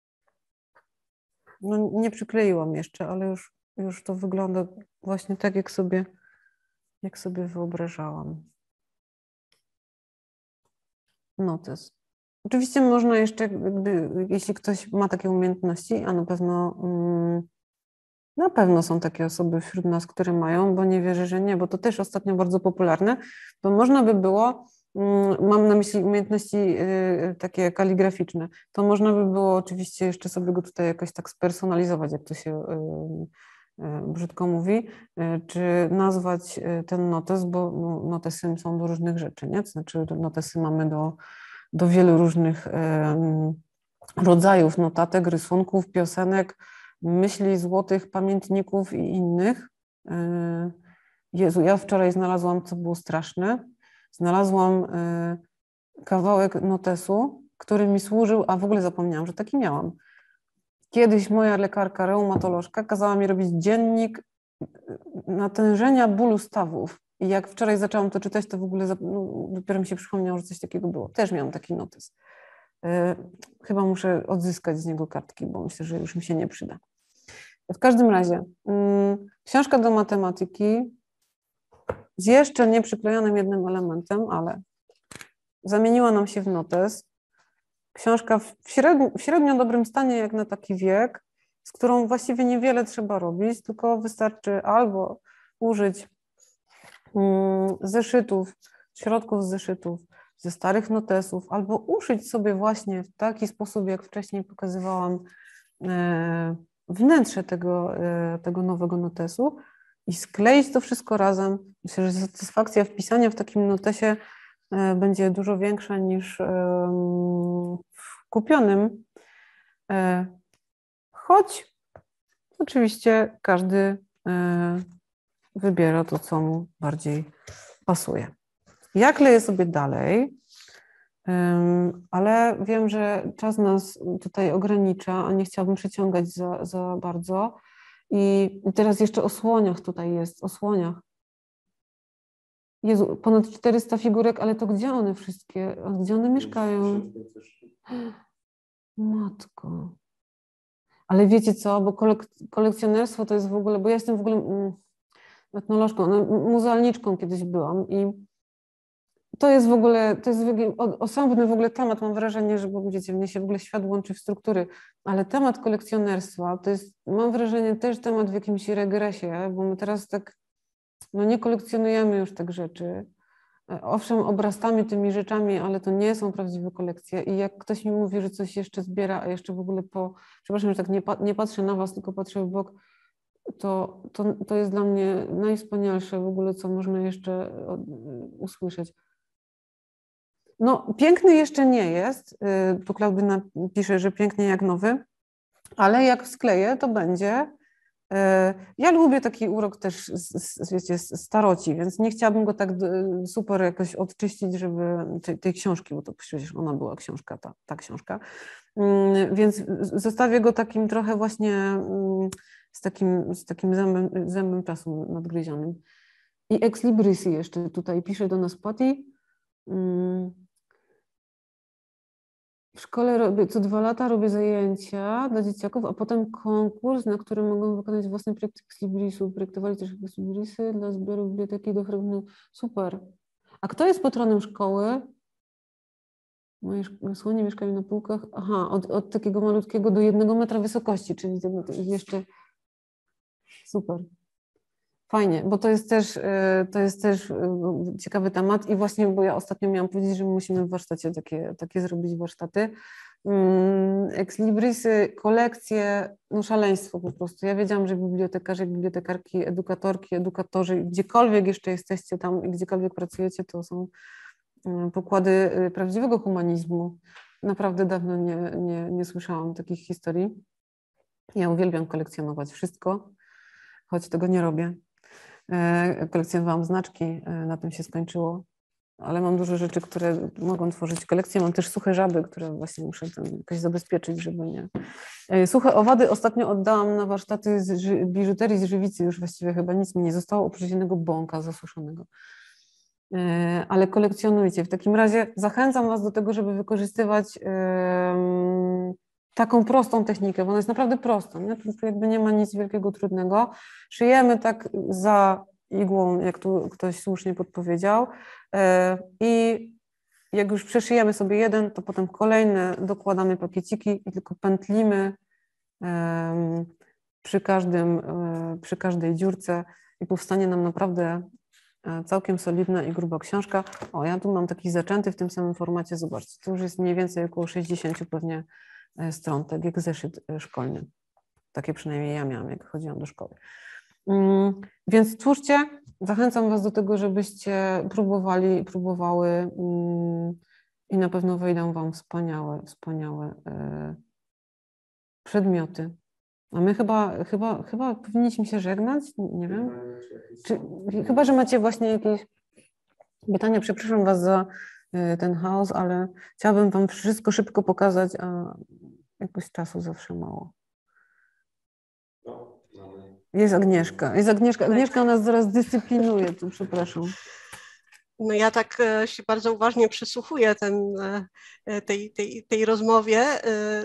No, nie przykleiłam jeszcze, ale już, już to wygląda właśnie tak, jak sobie, jak sobie wyobrażałam. Notes. Oczywiście można jeszcze, gdy, jeśli ktoś ma takie umiejętności, a na pewno na pewno są takie osoby wśród nas, które mają, bo nie wierzę, że nie, bo to też ostatnio bardzo popularne, to można by było, mam na myśli umiejętności takie kaligraficzne, to można by było oczywiście jeszcze sobie go tutaj jakoś tak spersonalizować, jak to się brzydko mówi, czy nazwać ten notes, bo notesy są do różnych rzeczy, nie? To znaczy notesy mamy do, do wielu różnych rodzajów notatek, rysunków, piosenek, myśli złotych, pamiętników i innych. Jezu, ja wczoraj znalazłam, co było straszne, znalazłam kawałek notesu, który mi służył, a w ogóle zapomniałam, że taki miałam. Kiedyś moja lekarka, reumatolożka, kazała mi robić dziennik natężenia bólu stawów. I jak wczoraj zaczęłam to czytać, to w ogóle no, dopiero mi się przypomniało, że coś takiego było. Też miałam taki notes. Chyba muszę odzyskać z niego kartki, bo myślę, że już mi się nie przyda. W każdym razie, książka do matematyki z jeszcze nie przyklejonym jednym elementem, ale zamieniła nam się w notes. Książka w średnio, w średnio dobrym stanie jak na taki wiek, z którą właściwie niewiele trzeba robić, tylko wystarczy albo użyć zeszytów, środków z zeszytów, ze starych notesów, albo uszyć sobie właśnie w taki sposób, jak wcześniej pokazywałam, wnętrze tego, tego nowego notesu i skleić to wszystko razem. Myślę, że satysfakcja wpisania w takim notesie będzie dużo większa niż w kupionym, choć oczywiście każdy wybiera to, co mu bardziej pasuje. Ja kleję sobie dalej, ale wiem, że czas nas tutaj ogranicza, a nie chciałabym przyciągać za, za bardzo. I teraz jeszcze o słoniach tutaj jest, o słoniach. Jezu, ponad czterysta figurek, ale to gdzie one wszystkie, gdzie one mieszkają? Matko. Ale wiecie co, bo kolek kolekcjonerstwo to jest w ogóle, bo ja jestem w ogóle mm, etnolożką, no, muzealniczką kiedyś byłam i to jest w ogóle, to jest osobny w ogóle temat, mam wrażenie, że bo wiecie, mnie się w ogóle świat łączy w struktury, ale temat kolekcjonerstwa to jest, mam wrażenie, też temat w jakimś regresie, bo my teraz tak, no nie kolekcjonujemy już tak rzeczy. Owszem, obrastamy tymi rzeczami, ale to nie są prawdziwe kolekcje i jak ktoś mi mówi, że coś jeszcze zbiera, a jeszcze w ogóle po, przepraszam, że tak nie, nie patrzę na was, tylko patrzę w bok, to, to, to jest dla mnie najwspanialsze w ogóle, co można jeszcze usłyszeć. No, piękny jeszcze nie jest, tu Klaudyna pisze, że pięknie jak nowy, ale jak skleję, to będzie. Ja lubię taki urok też, z, wiecie, z staroci, więc nie chciałabym go tak super jakoś odczyścić, żeby tej, tej książki, bo to przecież ona była książka, ta, ta książka, więc zostawię go takim trochę właśnie z takim, z takim zębem, zębem czasu nadgryzionym. I ex librisy jeszcze tutaj pisze do nas Patty. W szkole robię, co dwa lata robię zajęcia dla dzieciaków, a potem konkurs, na którym mogą wykonać własny projekt ex librisu. Projektowali też ex librisy dla zbioru biblioteki do fragmentu. Super. A kto jest patronem szkoły? Moje słonie mieszkają na półkach. Aha, od, od takiego malutkiego do jednego metra wysokości, czyli jeszcze super. Fajnie, bo to jest też, to jest też ciekawy temat i właśnie, bo ja ostatnio miałam powiedzieć, że my musimy w warsztacie takie, takie zrobić warsztaty. Ex librisy, kolekcje, no szaleństwo po prostu. Ja wiedziałam, że bibliotekarze, bibliotekarki, edukatorki, edukatorzy, gdziekolwiek jeszcze jesteście tam i gdziekolwiek pracujecie, to są pokłady prawdziwego humanizmu. Naprawdę dawno nie, nie, nie słyszałam takich historii. Ja uwielbiam kolekcjonować wszystko, choć tego nie robię. Kolekcjonowałam znaczki, na tym się skończyło, ale mam dużo rzeczy, które mogą tworzyć kolekcję. Mam też suche żaby, które właśnie muszę tam jakoś zabezpieczyć, żeby nie... Suche owady ostatnio oddałam na warsztaty z biżuterii z żywicy, już właściwie chyba nic mi nie zostało, oprócz jednego bąka zasuszonego. Ale kolekcjonujcie. W takim razie zachęcam was do tego, żeby wykorzystywać um, taką prostą technikę, bo ona jest naprawdę prosta, nie? Tu jakby nie ma nic wielkiego, trudnego. Szyjemy tak za igłą, jak tu ktoś słusznie podpowiedział, i jak już przeszyjemy sobie jeden, to potem kolejne dokładamy pakieciki i tylko pętlimy przy każdym, przy każdej dziurce i powstanie nam naprawdę całkiem solidna i gruba książka. O, ja tu mam taki zaczęty w tym samym formacie, zobaczcie, to już jest mniej więcej około sześćdziesiąt pewnie stron, tak jak zeszyt szkolny. Takie przynajmniej ja miałam, jak chodziłam do szkoły. Więc twórzcie, zachęcam was do tego, żebyście próbowali, próbowały i na pewno wejdą wam wspaniałe, wspaniałe przedmioty. A my chyba, chyba, chyba powinniśmy się żegnać, nie wiem. Czy, chyba, że macie właśnie jakieś pytania, przepraszam was za ten chaos, ale chciałabym wam wszystko szybko pokazać, a jakoś czasu zawsze mało. Jest Agnieszka, jest Agnieszka, Agnieszka nas zaraz dyscyplinuje, tu przepraszam. No ja tak się bardzo uważnie przysłuchuję ten, tej, tej, tej rozmowie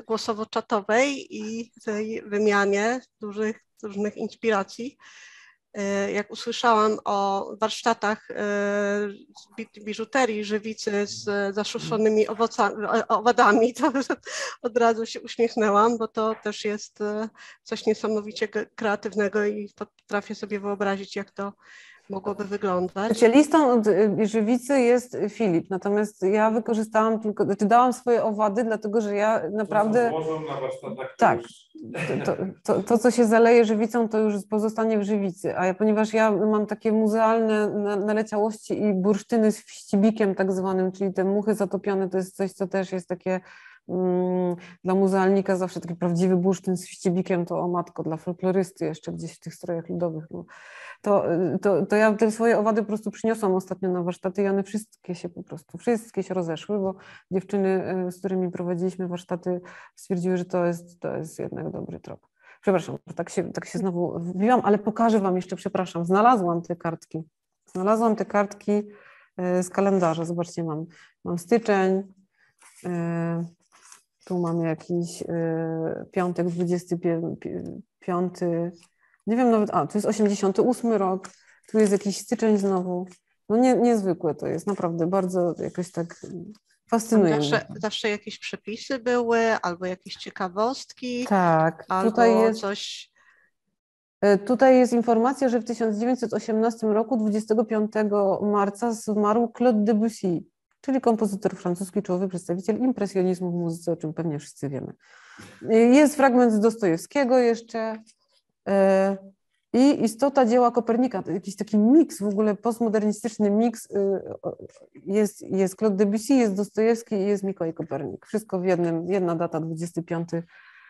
głosowo-czatowej i tej wymianie dużych, różnych inspiracji. Jak usłyszałam o warsztatach biżuterii, żywicy z zaszuszonymi owocami, owadami, to od razu się uśmiechnęłam, bo to też jest coś niesamowicie kreatywnego i potrafię sobie wyobrazić, jak to mogłoby wyglądać. Specjalistą od żywicy jest Filip, natomiast ja wykorzystałam tylko, znaczy dałam swoje owady, dlatego że ja naprawdę... Złożą na warsztatach. Tak, to, to, to co się zaleje żywicą, to już pozostanie w żywicy, a ja, ponieważ ja mam takie muzealne naleciałości i bursztyny z wścibikiem tak zwanym, czyli te muchy zatopione, to jest coś, co też jest takie mm, dla muzealnika zawsze taki prawdziwy bursztyn z wścibikiem, to o matko, dla folklorysty jeszcze gdzieś w tych strojach ludowych, no. To, to, to ja te swoje owady po prostu przyniosłam ostatnio na warsztaty i one wszystkie się po prostu, wszystkie się rozeszły, bo dziewczyny, z którymi prowadziliśmy warsztaty, stwierdziły, że to jest, to jest jednak dobry trop. Przepraszam, tak się, tak się znowu wbiłam, ale pokażę Wam jeszcze, przepraszam, znalazłam te kartki. Znalazłam te kartki z kalendarza, zobaczcie, mam, mam styczeń, tu mam jakiś piątek, dwudziesty piąty, nie wiem nawet, a tu jest osiemdziesiąty ósmy rok, tu jest jakiś styczeń znowu. No nie, niezwykłe to jest, naprawdę bardzo jakoś tak fascynuje zawsze, mnie. zawsze jakieś przepisy były, albo jakieś ciekawostki, Tak, albo tutaj jest, coś... Tutaj jest informacja, że w tysiąc dziewięćset osiemnastym roku, dwudziestego piątego marca zmarł Claude Debussy, czyli kompozytor francuski, czołowy przedstawiciel impresjonizmu w muzyce, o czym pewnie wszyscy wiemy. Jest fragment z Dostojewskiego jeszcze, i istota dzieła Kopernika, to jakiś taki miks, w ogóle postmodernistyczny miks, jest, jest Claude Debussy, jest Dostojewski i jest Mikołaj Kopernik. Wszystko w jednym, jedna data, dwudziestego piątego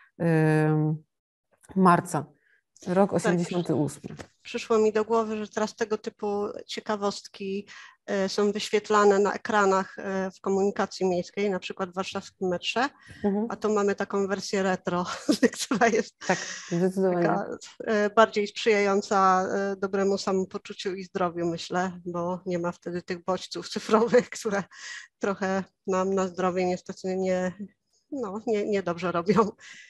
marca, rok osiemdziesiąty ósmy. Tak. Przyszło mi do głowy, że teraz tego typu ciekawostki są wyświetlane na ekranach w komunikacji miejskiej, na przykład w warszawskim metrze, mhm. a to mamy taką wersję retro, która jest tak, zdecydowanie. taka bardziej sprzyjająca dobremu samopoczuciu i zdrowiu, myślę, bo nie ma wtedy tych bodźców cyfrowych, które trochę nam na zdrowie niestety nie, no, nie, nie dobrze robią.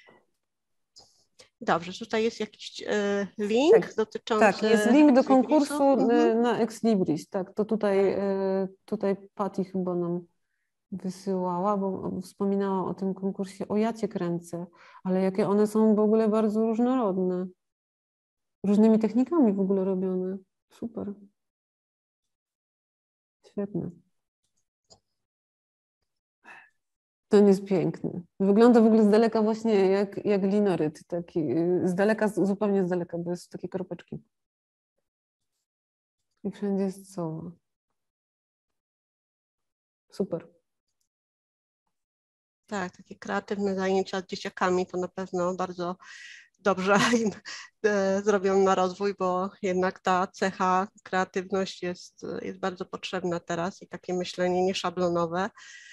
Dobrze, tutaj jest jakiś e, link tak, dotyczący... Tak, jest link do konkursu mhm. na Ex Libris, tak, to tutaj, e, tutaj Patty chyba nam wysyłała, bo wspominała o tym konkursie o Jacie Kręcę, ale jakie one są w ogóle bardzo różnorodne, różnymi technikami w ogóle robione, super, świetne. Ten jest piękny. Wygląda w ogóle z daleka właśnie jak, jak linoryt, taki, z daleka, zupełnie z daleka, bez takiej kropeczki. I wszędzie jest sowa. Super. Tak, takie kreatywne zajęcia z dzieciakami to na pewno bardzo dobrze im e, zrobią na rozwój, bo jednak ta cecha, kreatywność jest, jest bardzo potrzebna teraz i takie myślenie nieszablonowe.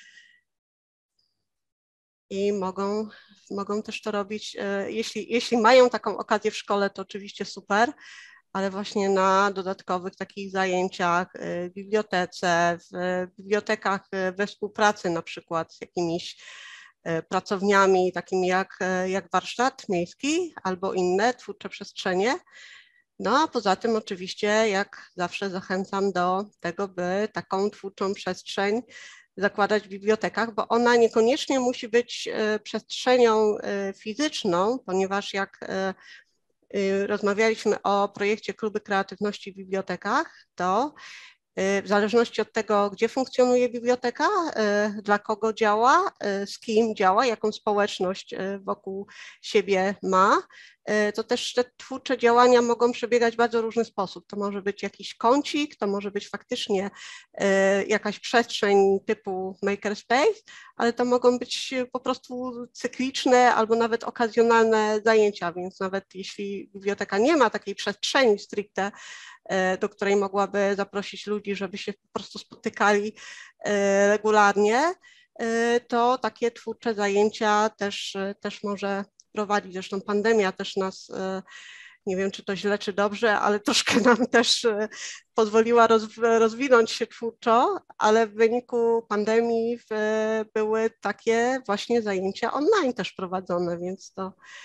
I mogą, mogą też to robić, jeśli, jeśli mają taką okazję w szkole, to oczywiście super, ale właśnie na dodatkowych takich zajęciach w bibliotece, w bibliotekach we współpracy na przykład z jakimiś pracowniami takimi jak, jak warsztat miejski albo inne twórcze przestrzenie. No a poza tym oczywiście jak zawsze zachęcam do tego, by taką twórczą przestrzeń zakładać w bibliotekach, bo ona niekoniecznie musi być przestrzenią fizyczną, ponieważ jak rozmawialiśmy o projekcie Kluby Kreatywności w bibliotekach, to w zależności od tego, gdzie funkcjonuje biblioteka, dla kogo działa, z kim działa, jaką społeczność wokół siebie ma, to też te twórcze działania mogą przebiegać w bardzo różny sposób. To może być jakiś kącik, to może być faktycznie jakaś przestrzeń typu makerspace, ale to mogą być po prostu cykliczne albo nawet okazjonalne zajęcia, więc nawet jeśli biblioteka nie ma takiej przestrzeni stricte, do której mogłaby zaprosić ludzi, żeby się po prostu spotykali regularnie, to takie twórcze zajęcia też, też może prowadzić. Zresztą pandemia też nas, nie wiem czy to źle czy dobrze, ale troszkę nam też pozwoliła rozwinąć się twórczo, ale w wyniku pandemii były takie właśnie zajęcia online też prowadzone, więc to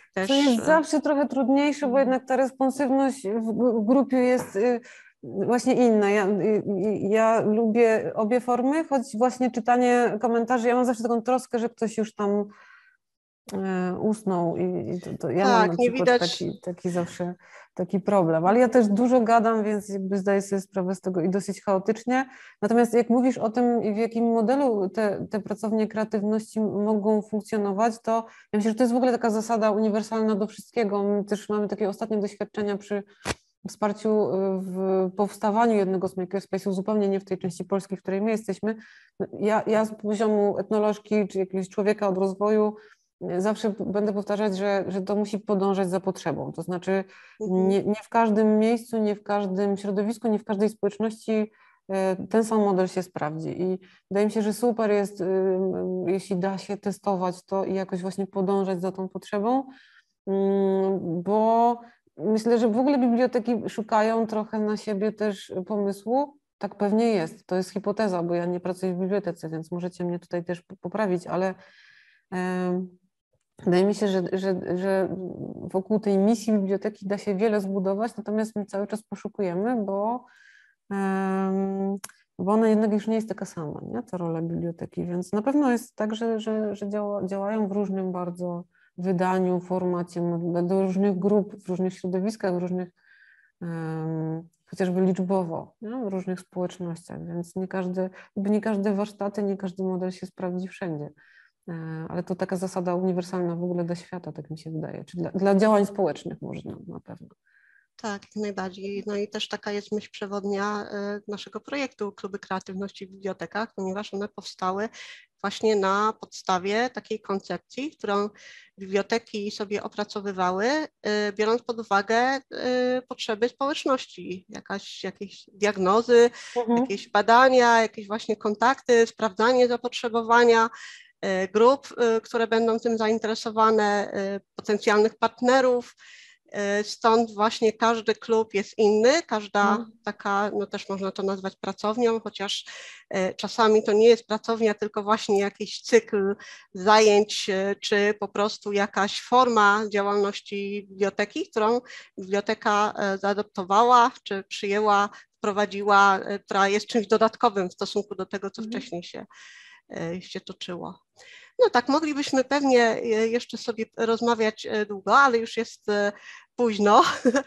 też... Co jest zawsze trochę trudniejsze, bo jednak ta responsywność w grupie jest właśnie inna. Ja, ja lubię obie formy, choć właśnie czytanie komentarzy, ja mam zawsze taką troskę, że ktoś już tam usnął i to, to ja tak, mam na nie przykład widać... taki, taki zawsze taki problem, ale ja też dużo gadam, więc jakby zdaję sobie sprawę z tego i dosyć chaotycznie. Natomiast jak mówisz o tym, w jakim modelu te, te pracownie kreatywności mogą funkcjonować, to ja myślę, że to jest w ogóle taka zasada uniwersalna do wszystkiego. My też mamy takie ostatnie doświadczenia przy wsparciu w powstawaniu jednego z makerspace'ów, zupełnie nie w tej części Polski, w której my jesteśmy. Ja, ja z poziomu etnolożki czy jakiegoś człowieka od rozwoju zawsze będę powtarzać, że, że to musi podążać za potrzebą. To znaczy nie, nie w każdym miejscu, nie w każdym środowisku, nie w każdej społeczności ten sam model się sprawdzi. I wydaje mi się, że super jest, jeśli da się testować to i jakoś właśnie podążać za tą potrzebą, bo myślę, że w ogóle biblioteki szukają trochę na siebie też pomysłu. Tak pewnie jest. To jest hipoteza, bo ja nie pracuję w bibliotece, więc możecie mnie tutaj też poprawić, ale wydaje mi się, że, że, że wokół tej misji biblioteki da się wiele zbudować, natomiast my cały czas poszukujemy, bo, bo ona jednak już nie jest taka sama, nie? Ta rola biblioteki, więc na pewno jest tak, że, że, że działa, działają w różnym bardzo wydaniu, formacie, do różnych grup, w różnych środowiskach, w różnych, um, chociażby liczbowo, nie? W różnych społecznościach, więc nie każdy, nie każde warsztaty, nie każdy model się sprawdzi wszędzie. Ale to taka zasada uniwersalna w ogóle do świata, tak mi się wydaje, czy dla, dla działań społecznych można na pewno. Tak, jak najbardziej. No i też taka jest myśl przewodnia naszego projektu Kluby Kreatywności w Bibliotekach, ponieważ one powstały właśnie na podstawie takiej koncepcji, którą biblioteki sobie opracowywały, biorąc pod uwagę potrzeby społeczności, jakaś, jakieś diagnozy, mhm. jakieś badania, jakieś właśnie kontakty, sprawdzanie zapotrzebowania grup, które będą tym zainteresowane, potencjalnych partnerów. Stąd właśnie każdy klub jest inny, każda hmm. taka, no też można to nazwać pracownią, chociaż czasami to nie jest pracownia, tylko właśnie jakiś cykl zajęć, czy po prostu jakaś forma działalności biblioteki, którą biblioteka zaadoptowała, czy przyjęła, wprowadziła, która jest czymś dodatkowym w stosunku do tego, co hmm. wcześniej się, się toczyło. No tak, moglibyśmy pewnie jeszcze sobie rozmawiać długo, ale już jest późno.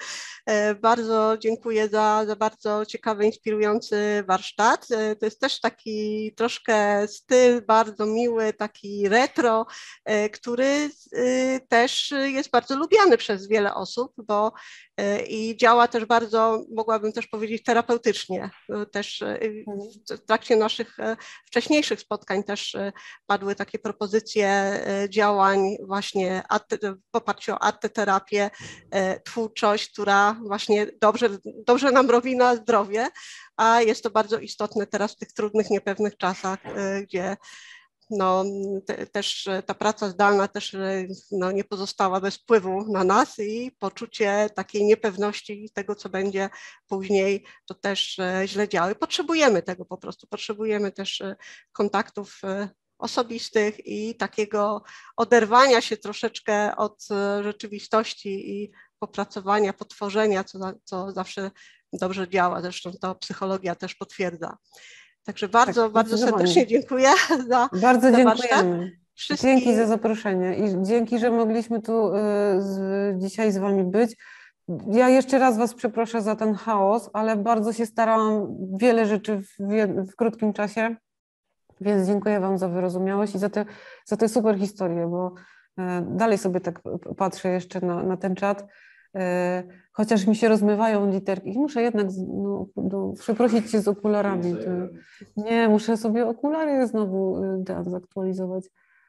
Bardzo dziękuję za, za bardzo ciekawy, inspirujący warsztat. To jest też taki troszkę styl bardzo miły, taki retro, który też jest bardzo lubiany przez wiele osób, bo i działa też bardzo, mogłabym też powiedzieć, terapeutycznie. Też w trakcie naszych wcześniejszych spotkań też padły takie propozycje działań właśnie w oparciu o arteterapię, twórczość, która właśnie dobrze, dobrze nam robi na zdrowie, a jest to bardzo istotne teraz w tych trudnych, niepewnych czasach, gdzie no, te, też ta praca zdalna też no, nie pozostała bez wpływu na nas i poczucie takiej niepewności tego, co będzie później, to też źle działa. Potrzebujemy tego po prostu, potrzebujemy też kontaktów osobistych i takiego oderwania się troszeczkę od rzeczywistości i popracowania, potworzenia, co, co zawsze dobrze działa. Zresztą to psychologia też potwierdza. Także bardzo, tak, bardzo serdecznie dziękuję za Bardzo za dziękujemy. Wszystkim... Dzięki za zaproszenie i dzięki, że mogliśmy tu z, dzisiaj z Wami być. Ja jeszcze raz Was przeproszę za ten chaos, ale bardzo się starałam wiele rzeczy w, w krótkim czasie, więc dziękuję Wam za wyrozumiałość i za te, za te super historie, bo dalej sobie tak patrzę jeszcze na, na ten czat. Chociaż mi się rozmywają literki i muszę jednak no, no, przeprosić Cię z okularami. To, nie, muszę sobie okulary znowu zaktualizować.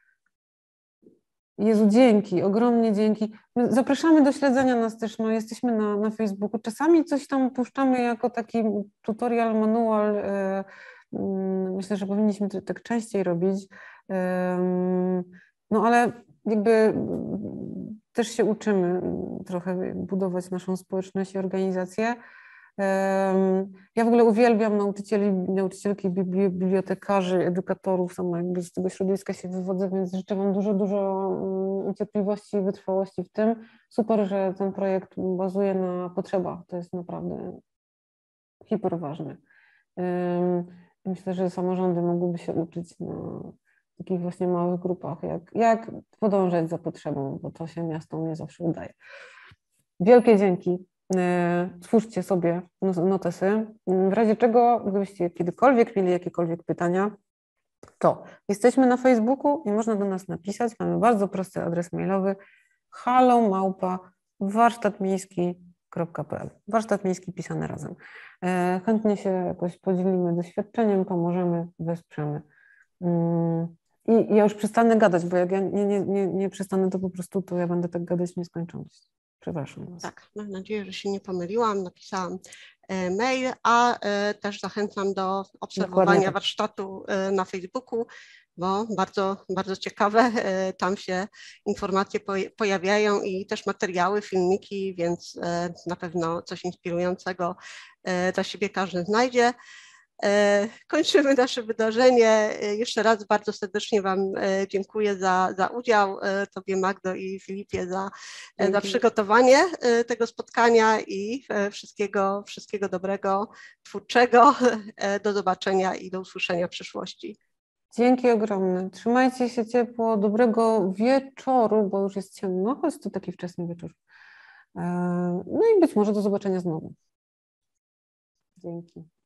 Jezu, dzięki, ogromnie dzięki. My zapraszamy do śledzenia nas też, no, jesteśmy na, na Facebooku. Czasami coś tam puszczamy jako taki tutorial, manual. Myślę, że powinniśmy to tak częściej robić. No ale jakby też się uczymy trochę budować naszą społeczność i organizację. Ja w ogóle uwielbiam nauczycieli, nauczycielki, bibli- bibliotekarzy, edukatorów, sama jakby z tego środowiska się wywodzę, więc życzę Wam dużo, dużo mm, cierpliwości i wytrwałości w tym. Super, że ten projekt bazuje na potrzebach, to jest naprawdę hiperważne. Ym, Myślę, że samorządy mogłyby się uczyć na takich właśnie małych grupach, jak, jak podążać za potrzebą, bo to się miastom nie zawsze udaje. Wielkie dzięki. Twórzcie sobie notesy. W razie czego, gdybyście kiedykolwiek mieli jakiekolwiek pytania, to jesteśmy na Facebooku i można do nas napisać. Mamy bardzo prosty adres mailowy halo małpa warsztat miejski kropka p l. Warsztat miejski pisany razem. Chętnie się jakoś podzielimy doświadczeniem, pomożemy, wesprzemy. I ja już przestanę gadać, bo jak ja nie, nie, nie, nie przestanę, to po prostu to ja będę tak gadać w nieskończoność. Przepraszam was. Tak, mam nadzieję, że się nie pomyliłam. Napisałam mail, a też zachęcam do obserwowania tak. warsztatu na Facebooku, bo bardzo, bardzo ciekawe, tam się informacje pojawiają i też materiały, filmiki, więc na pewno coś inspirującego dla siebie każdy znajdzie. Kończymy nasze wydarzenie. Jeszcze raz bardzo serdecznie Wam dziękuję za, za udział, Tobie Magdo i Filipie za, za przygotowanie tego spotkania i wszystkiego, wszystkiego dobrego, twórczego. Do zobaczenia i do usłyszenia w przyszłości. Dzięki ogromne. Trzymajcie się ciepło, dobrego wieczoru, bo już jest ciemno, choć to taki wczesny wieczór. No i być może do zobaczenia znowu. Dzięki.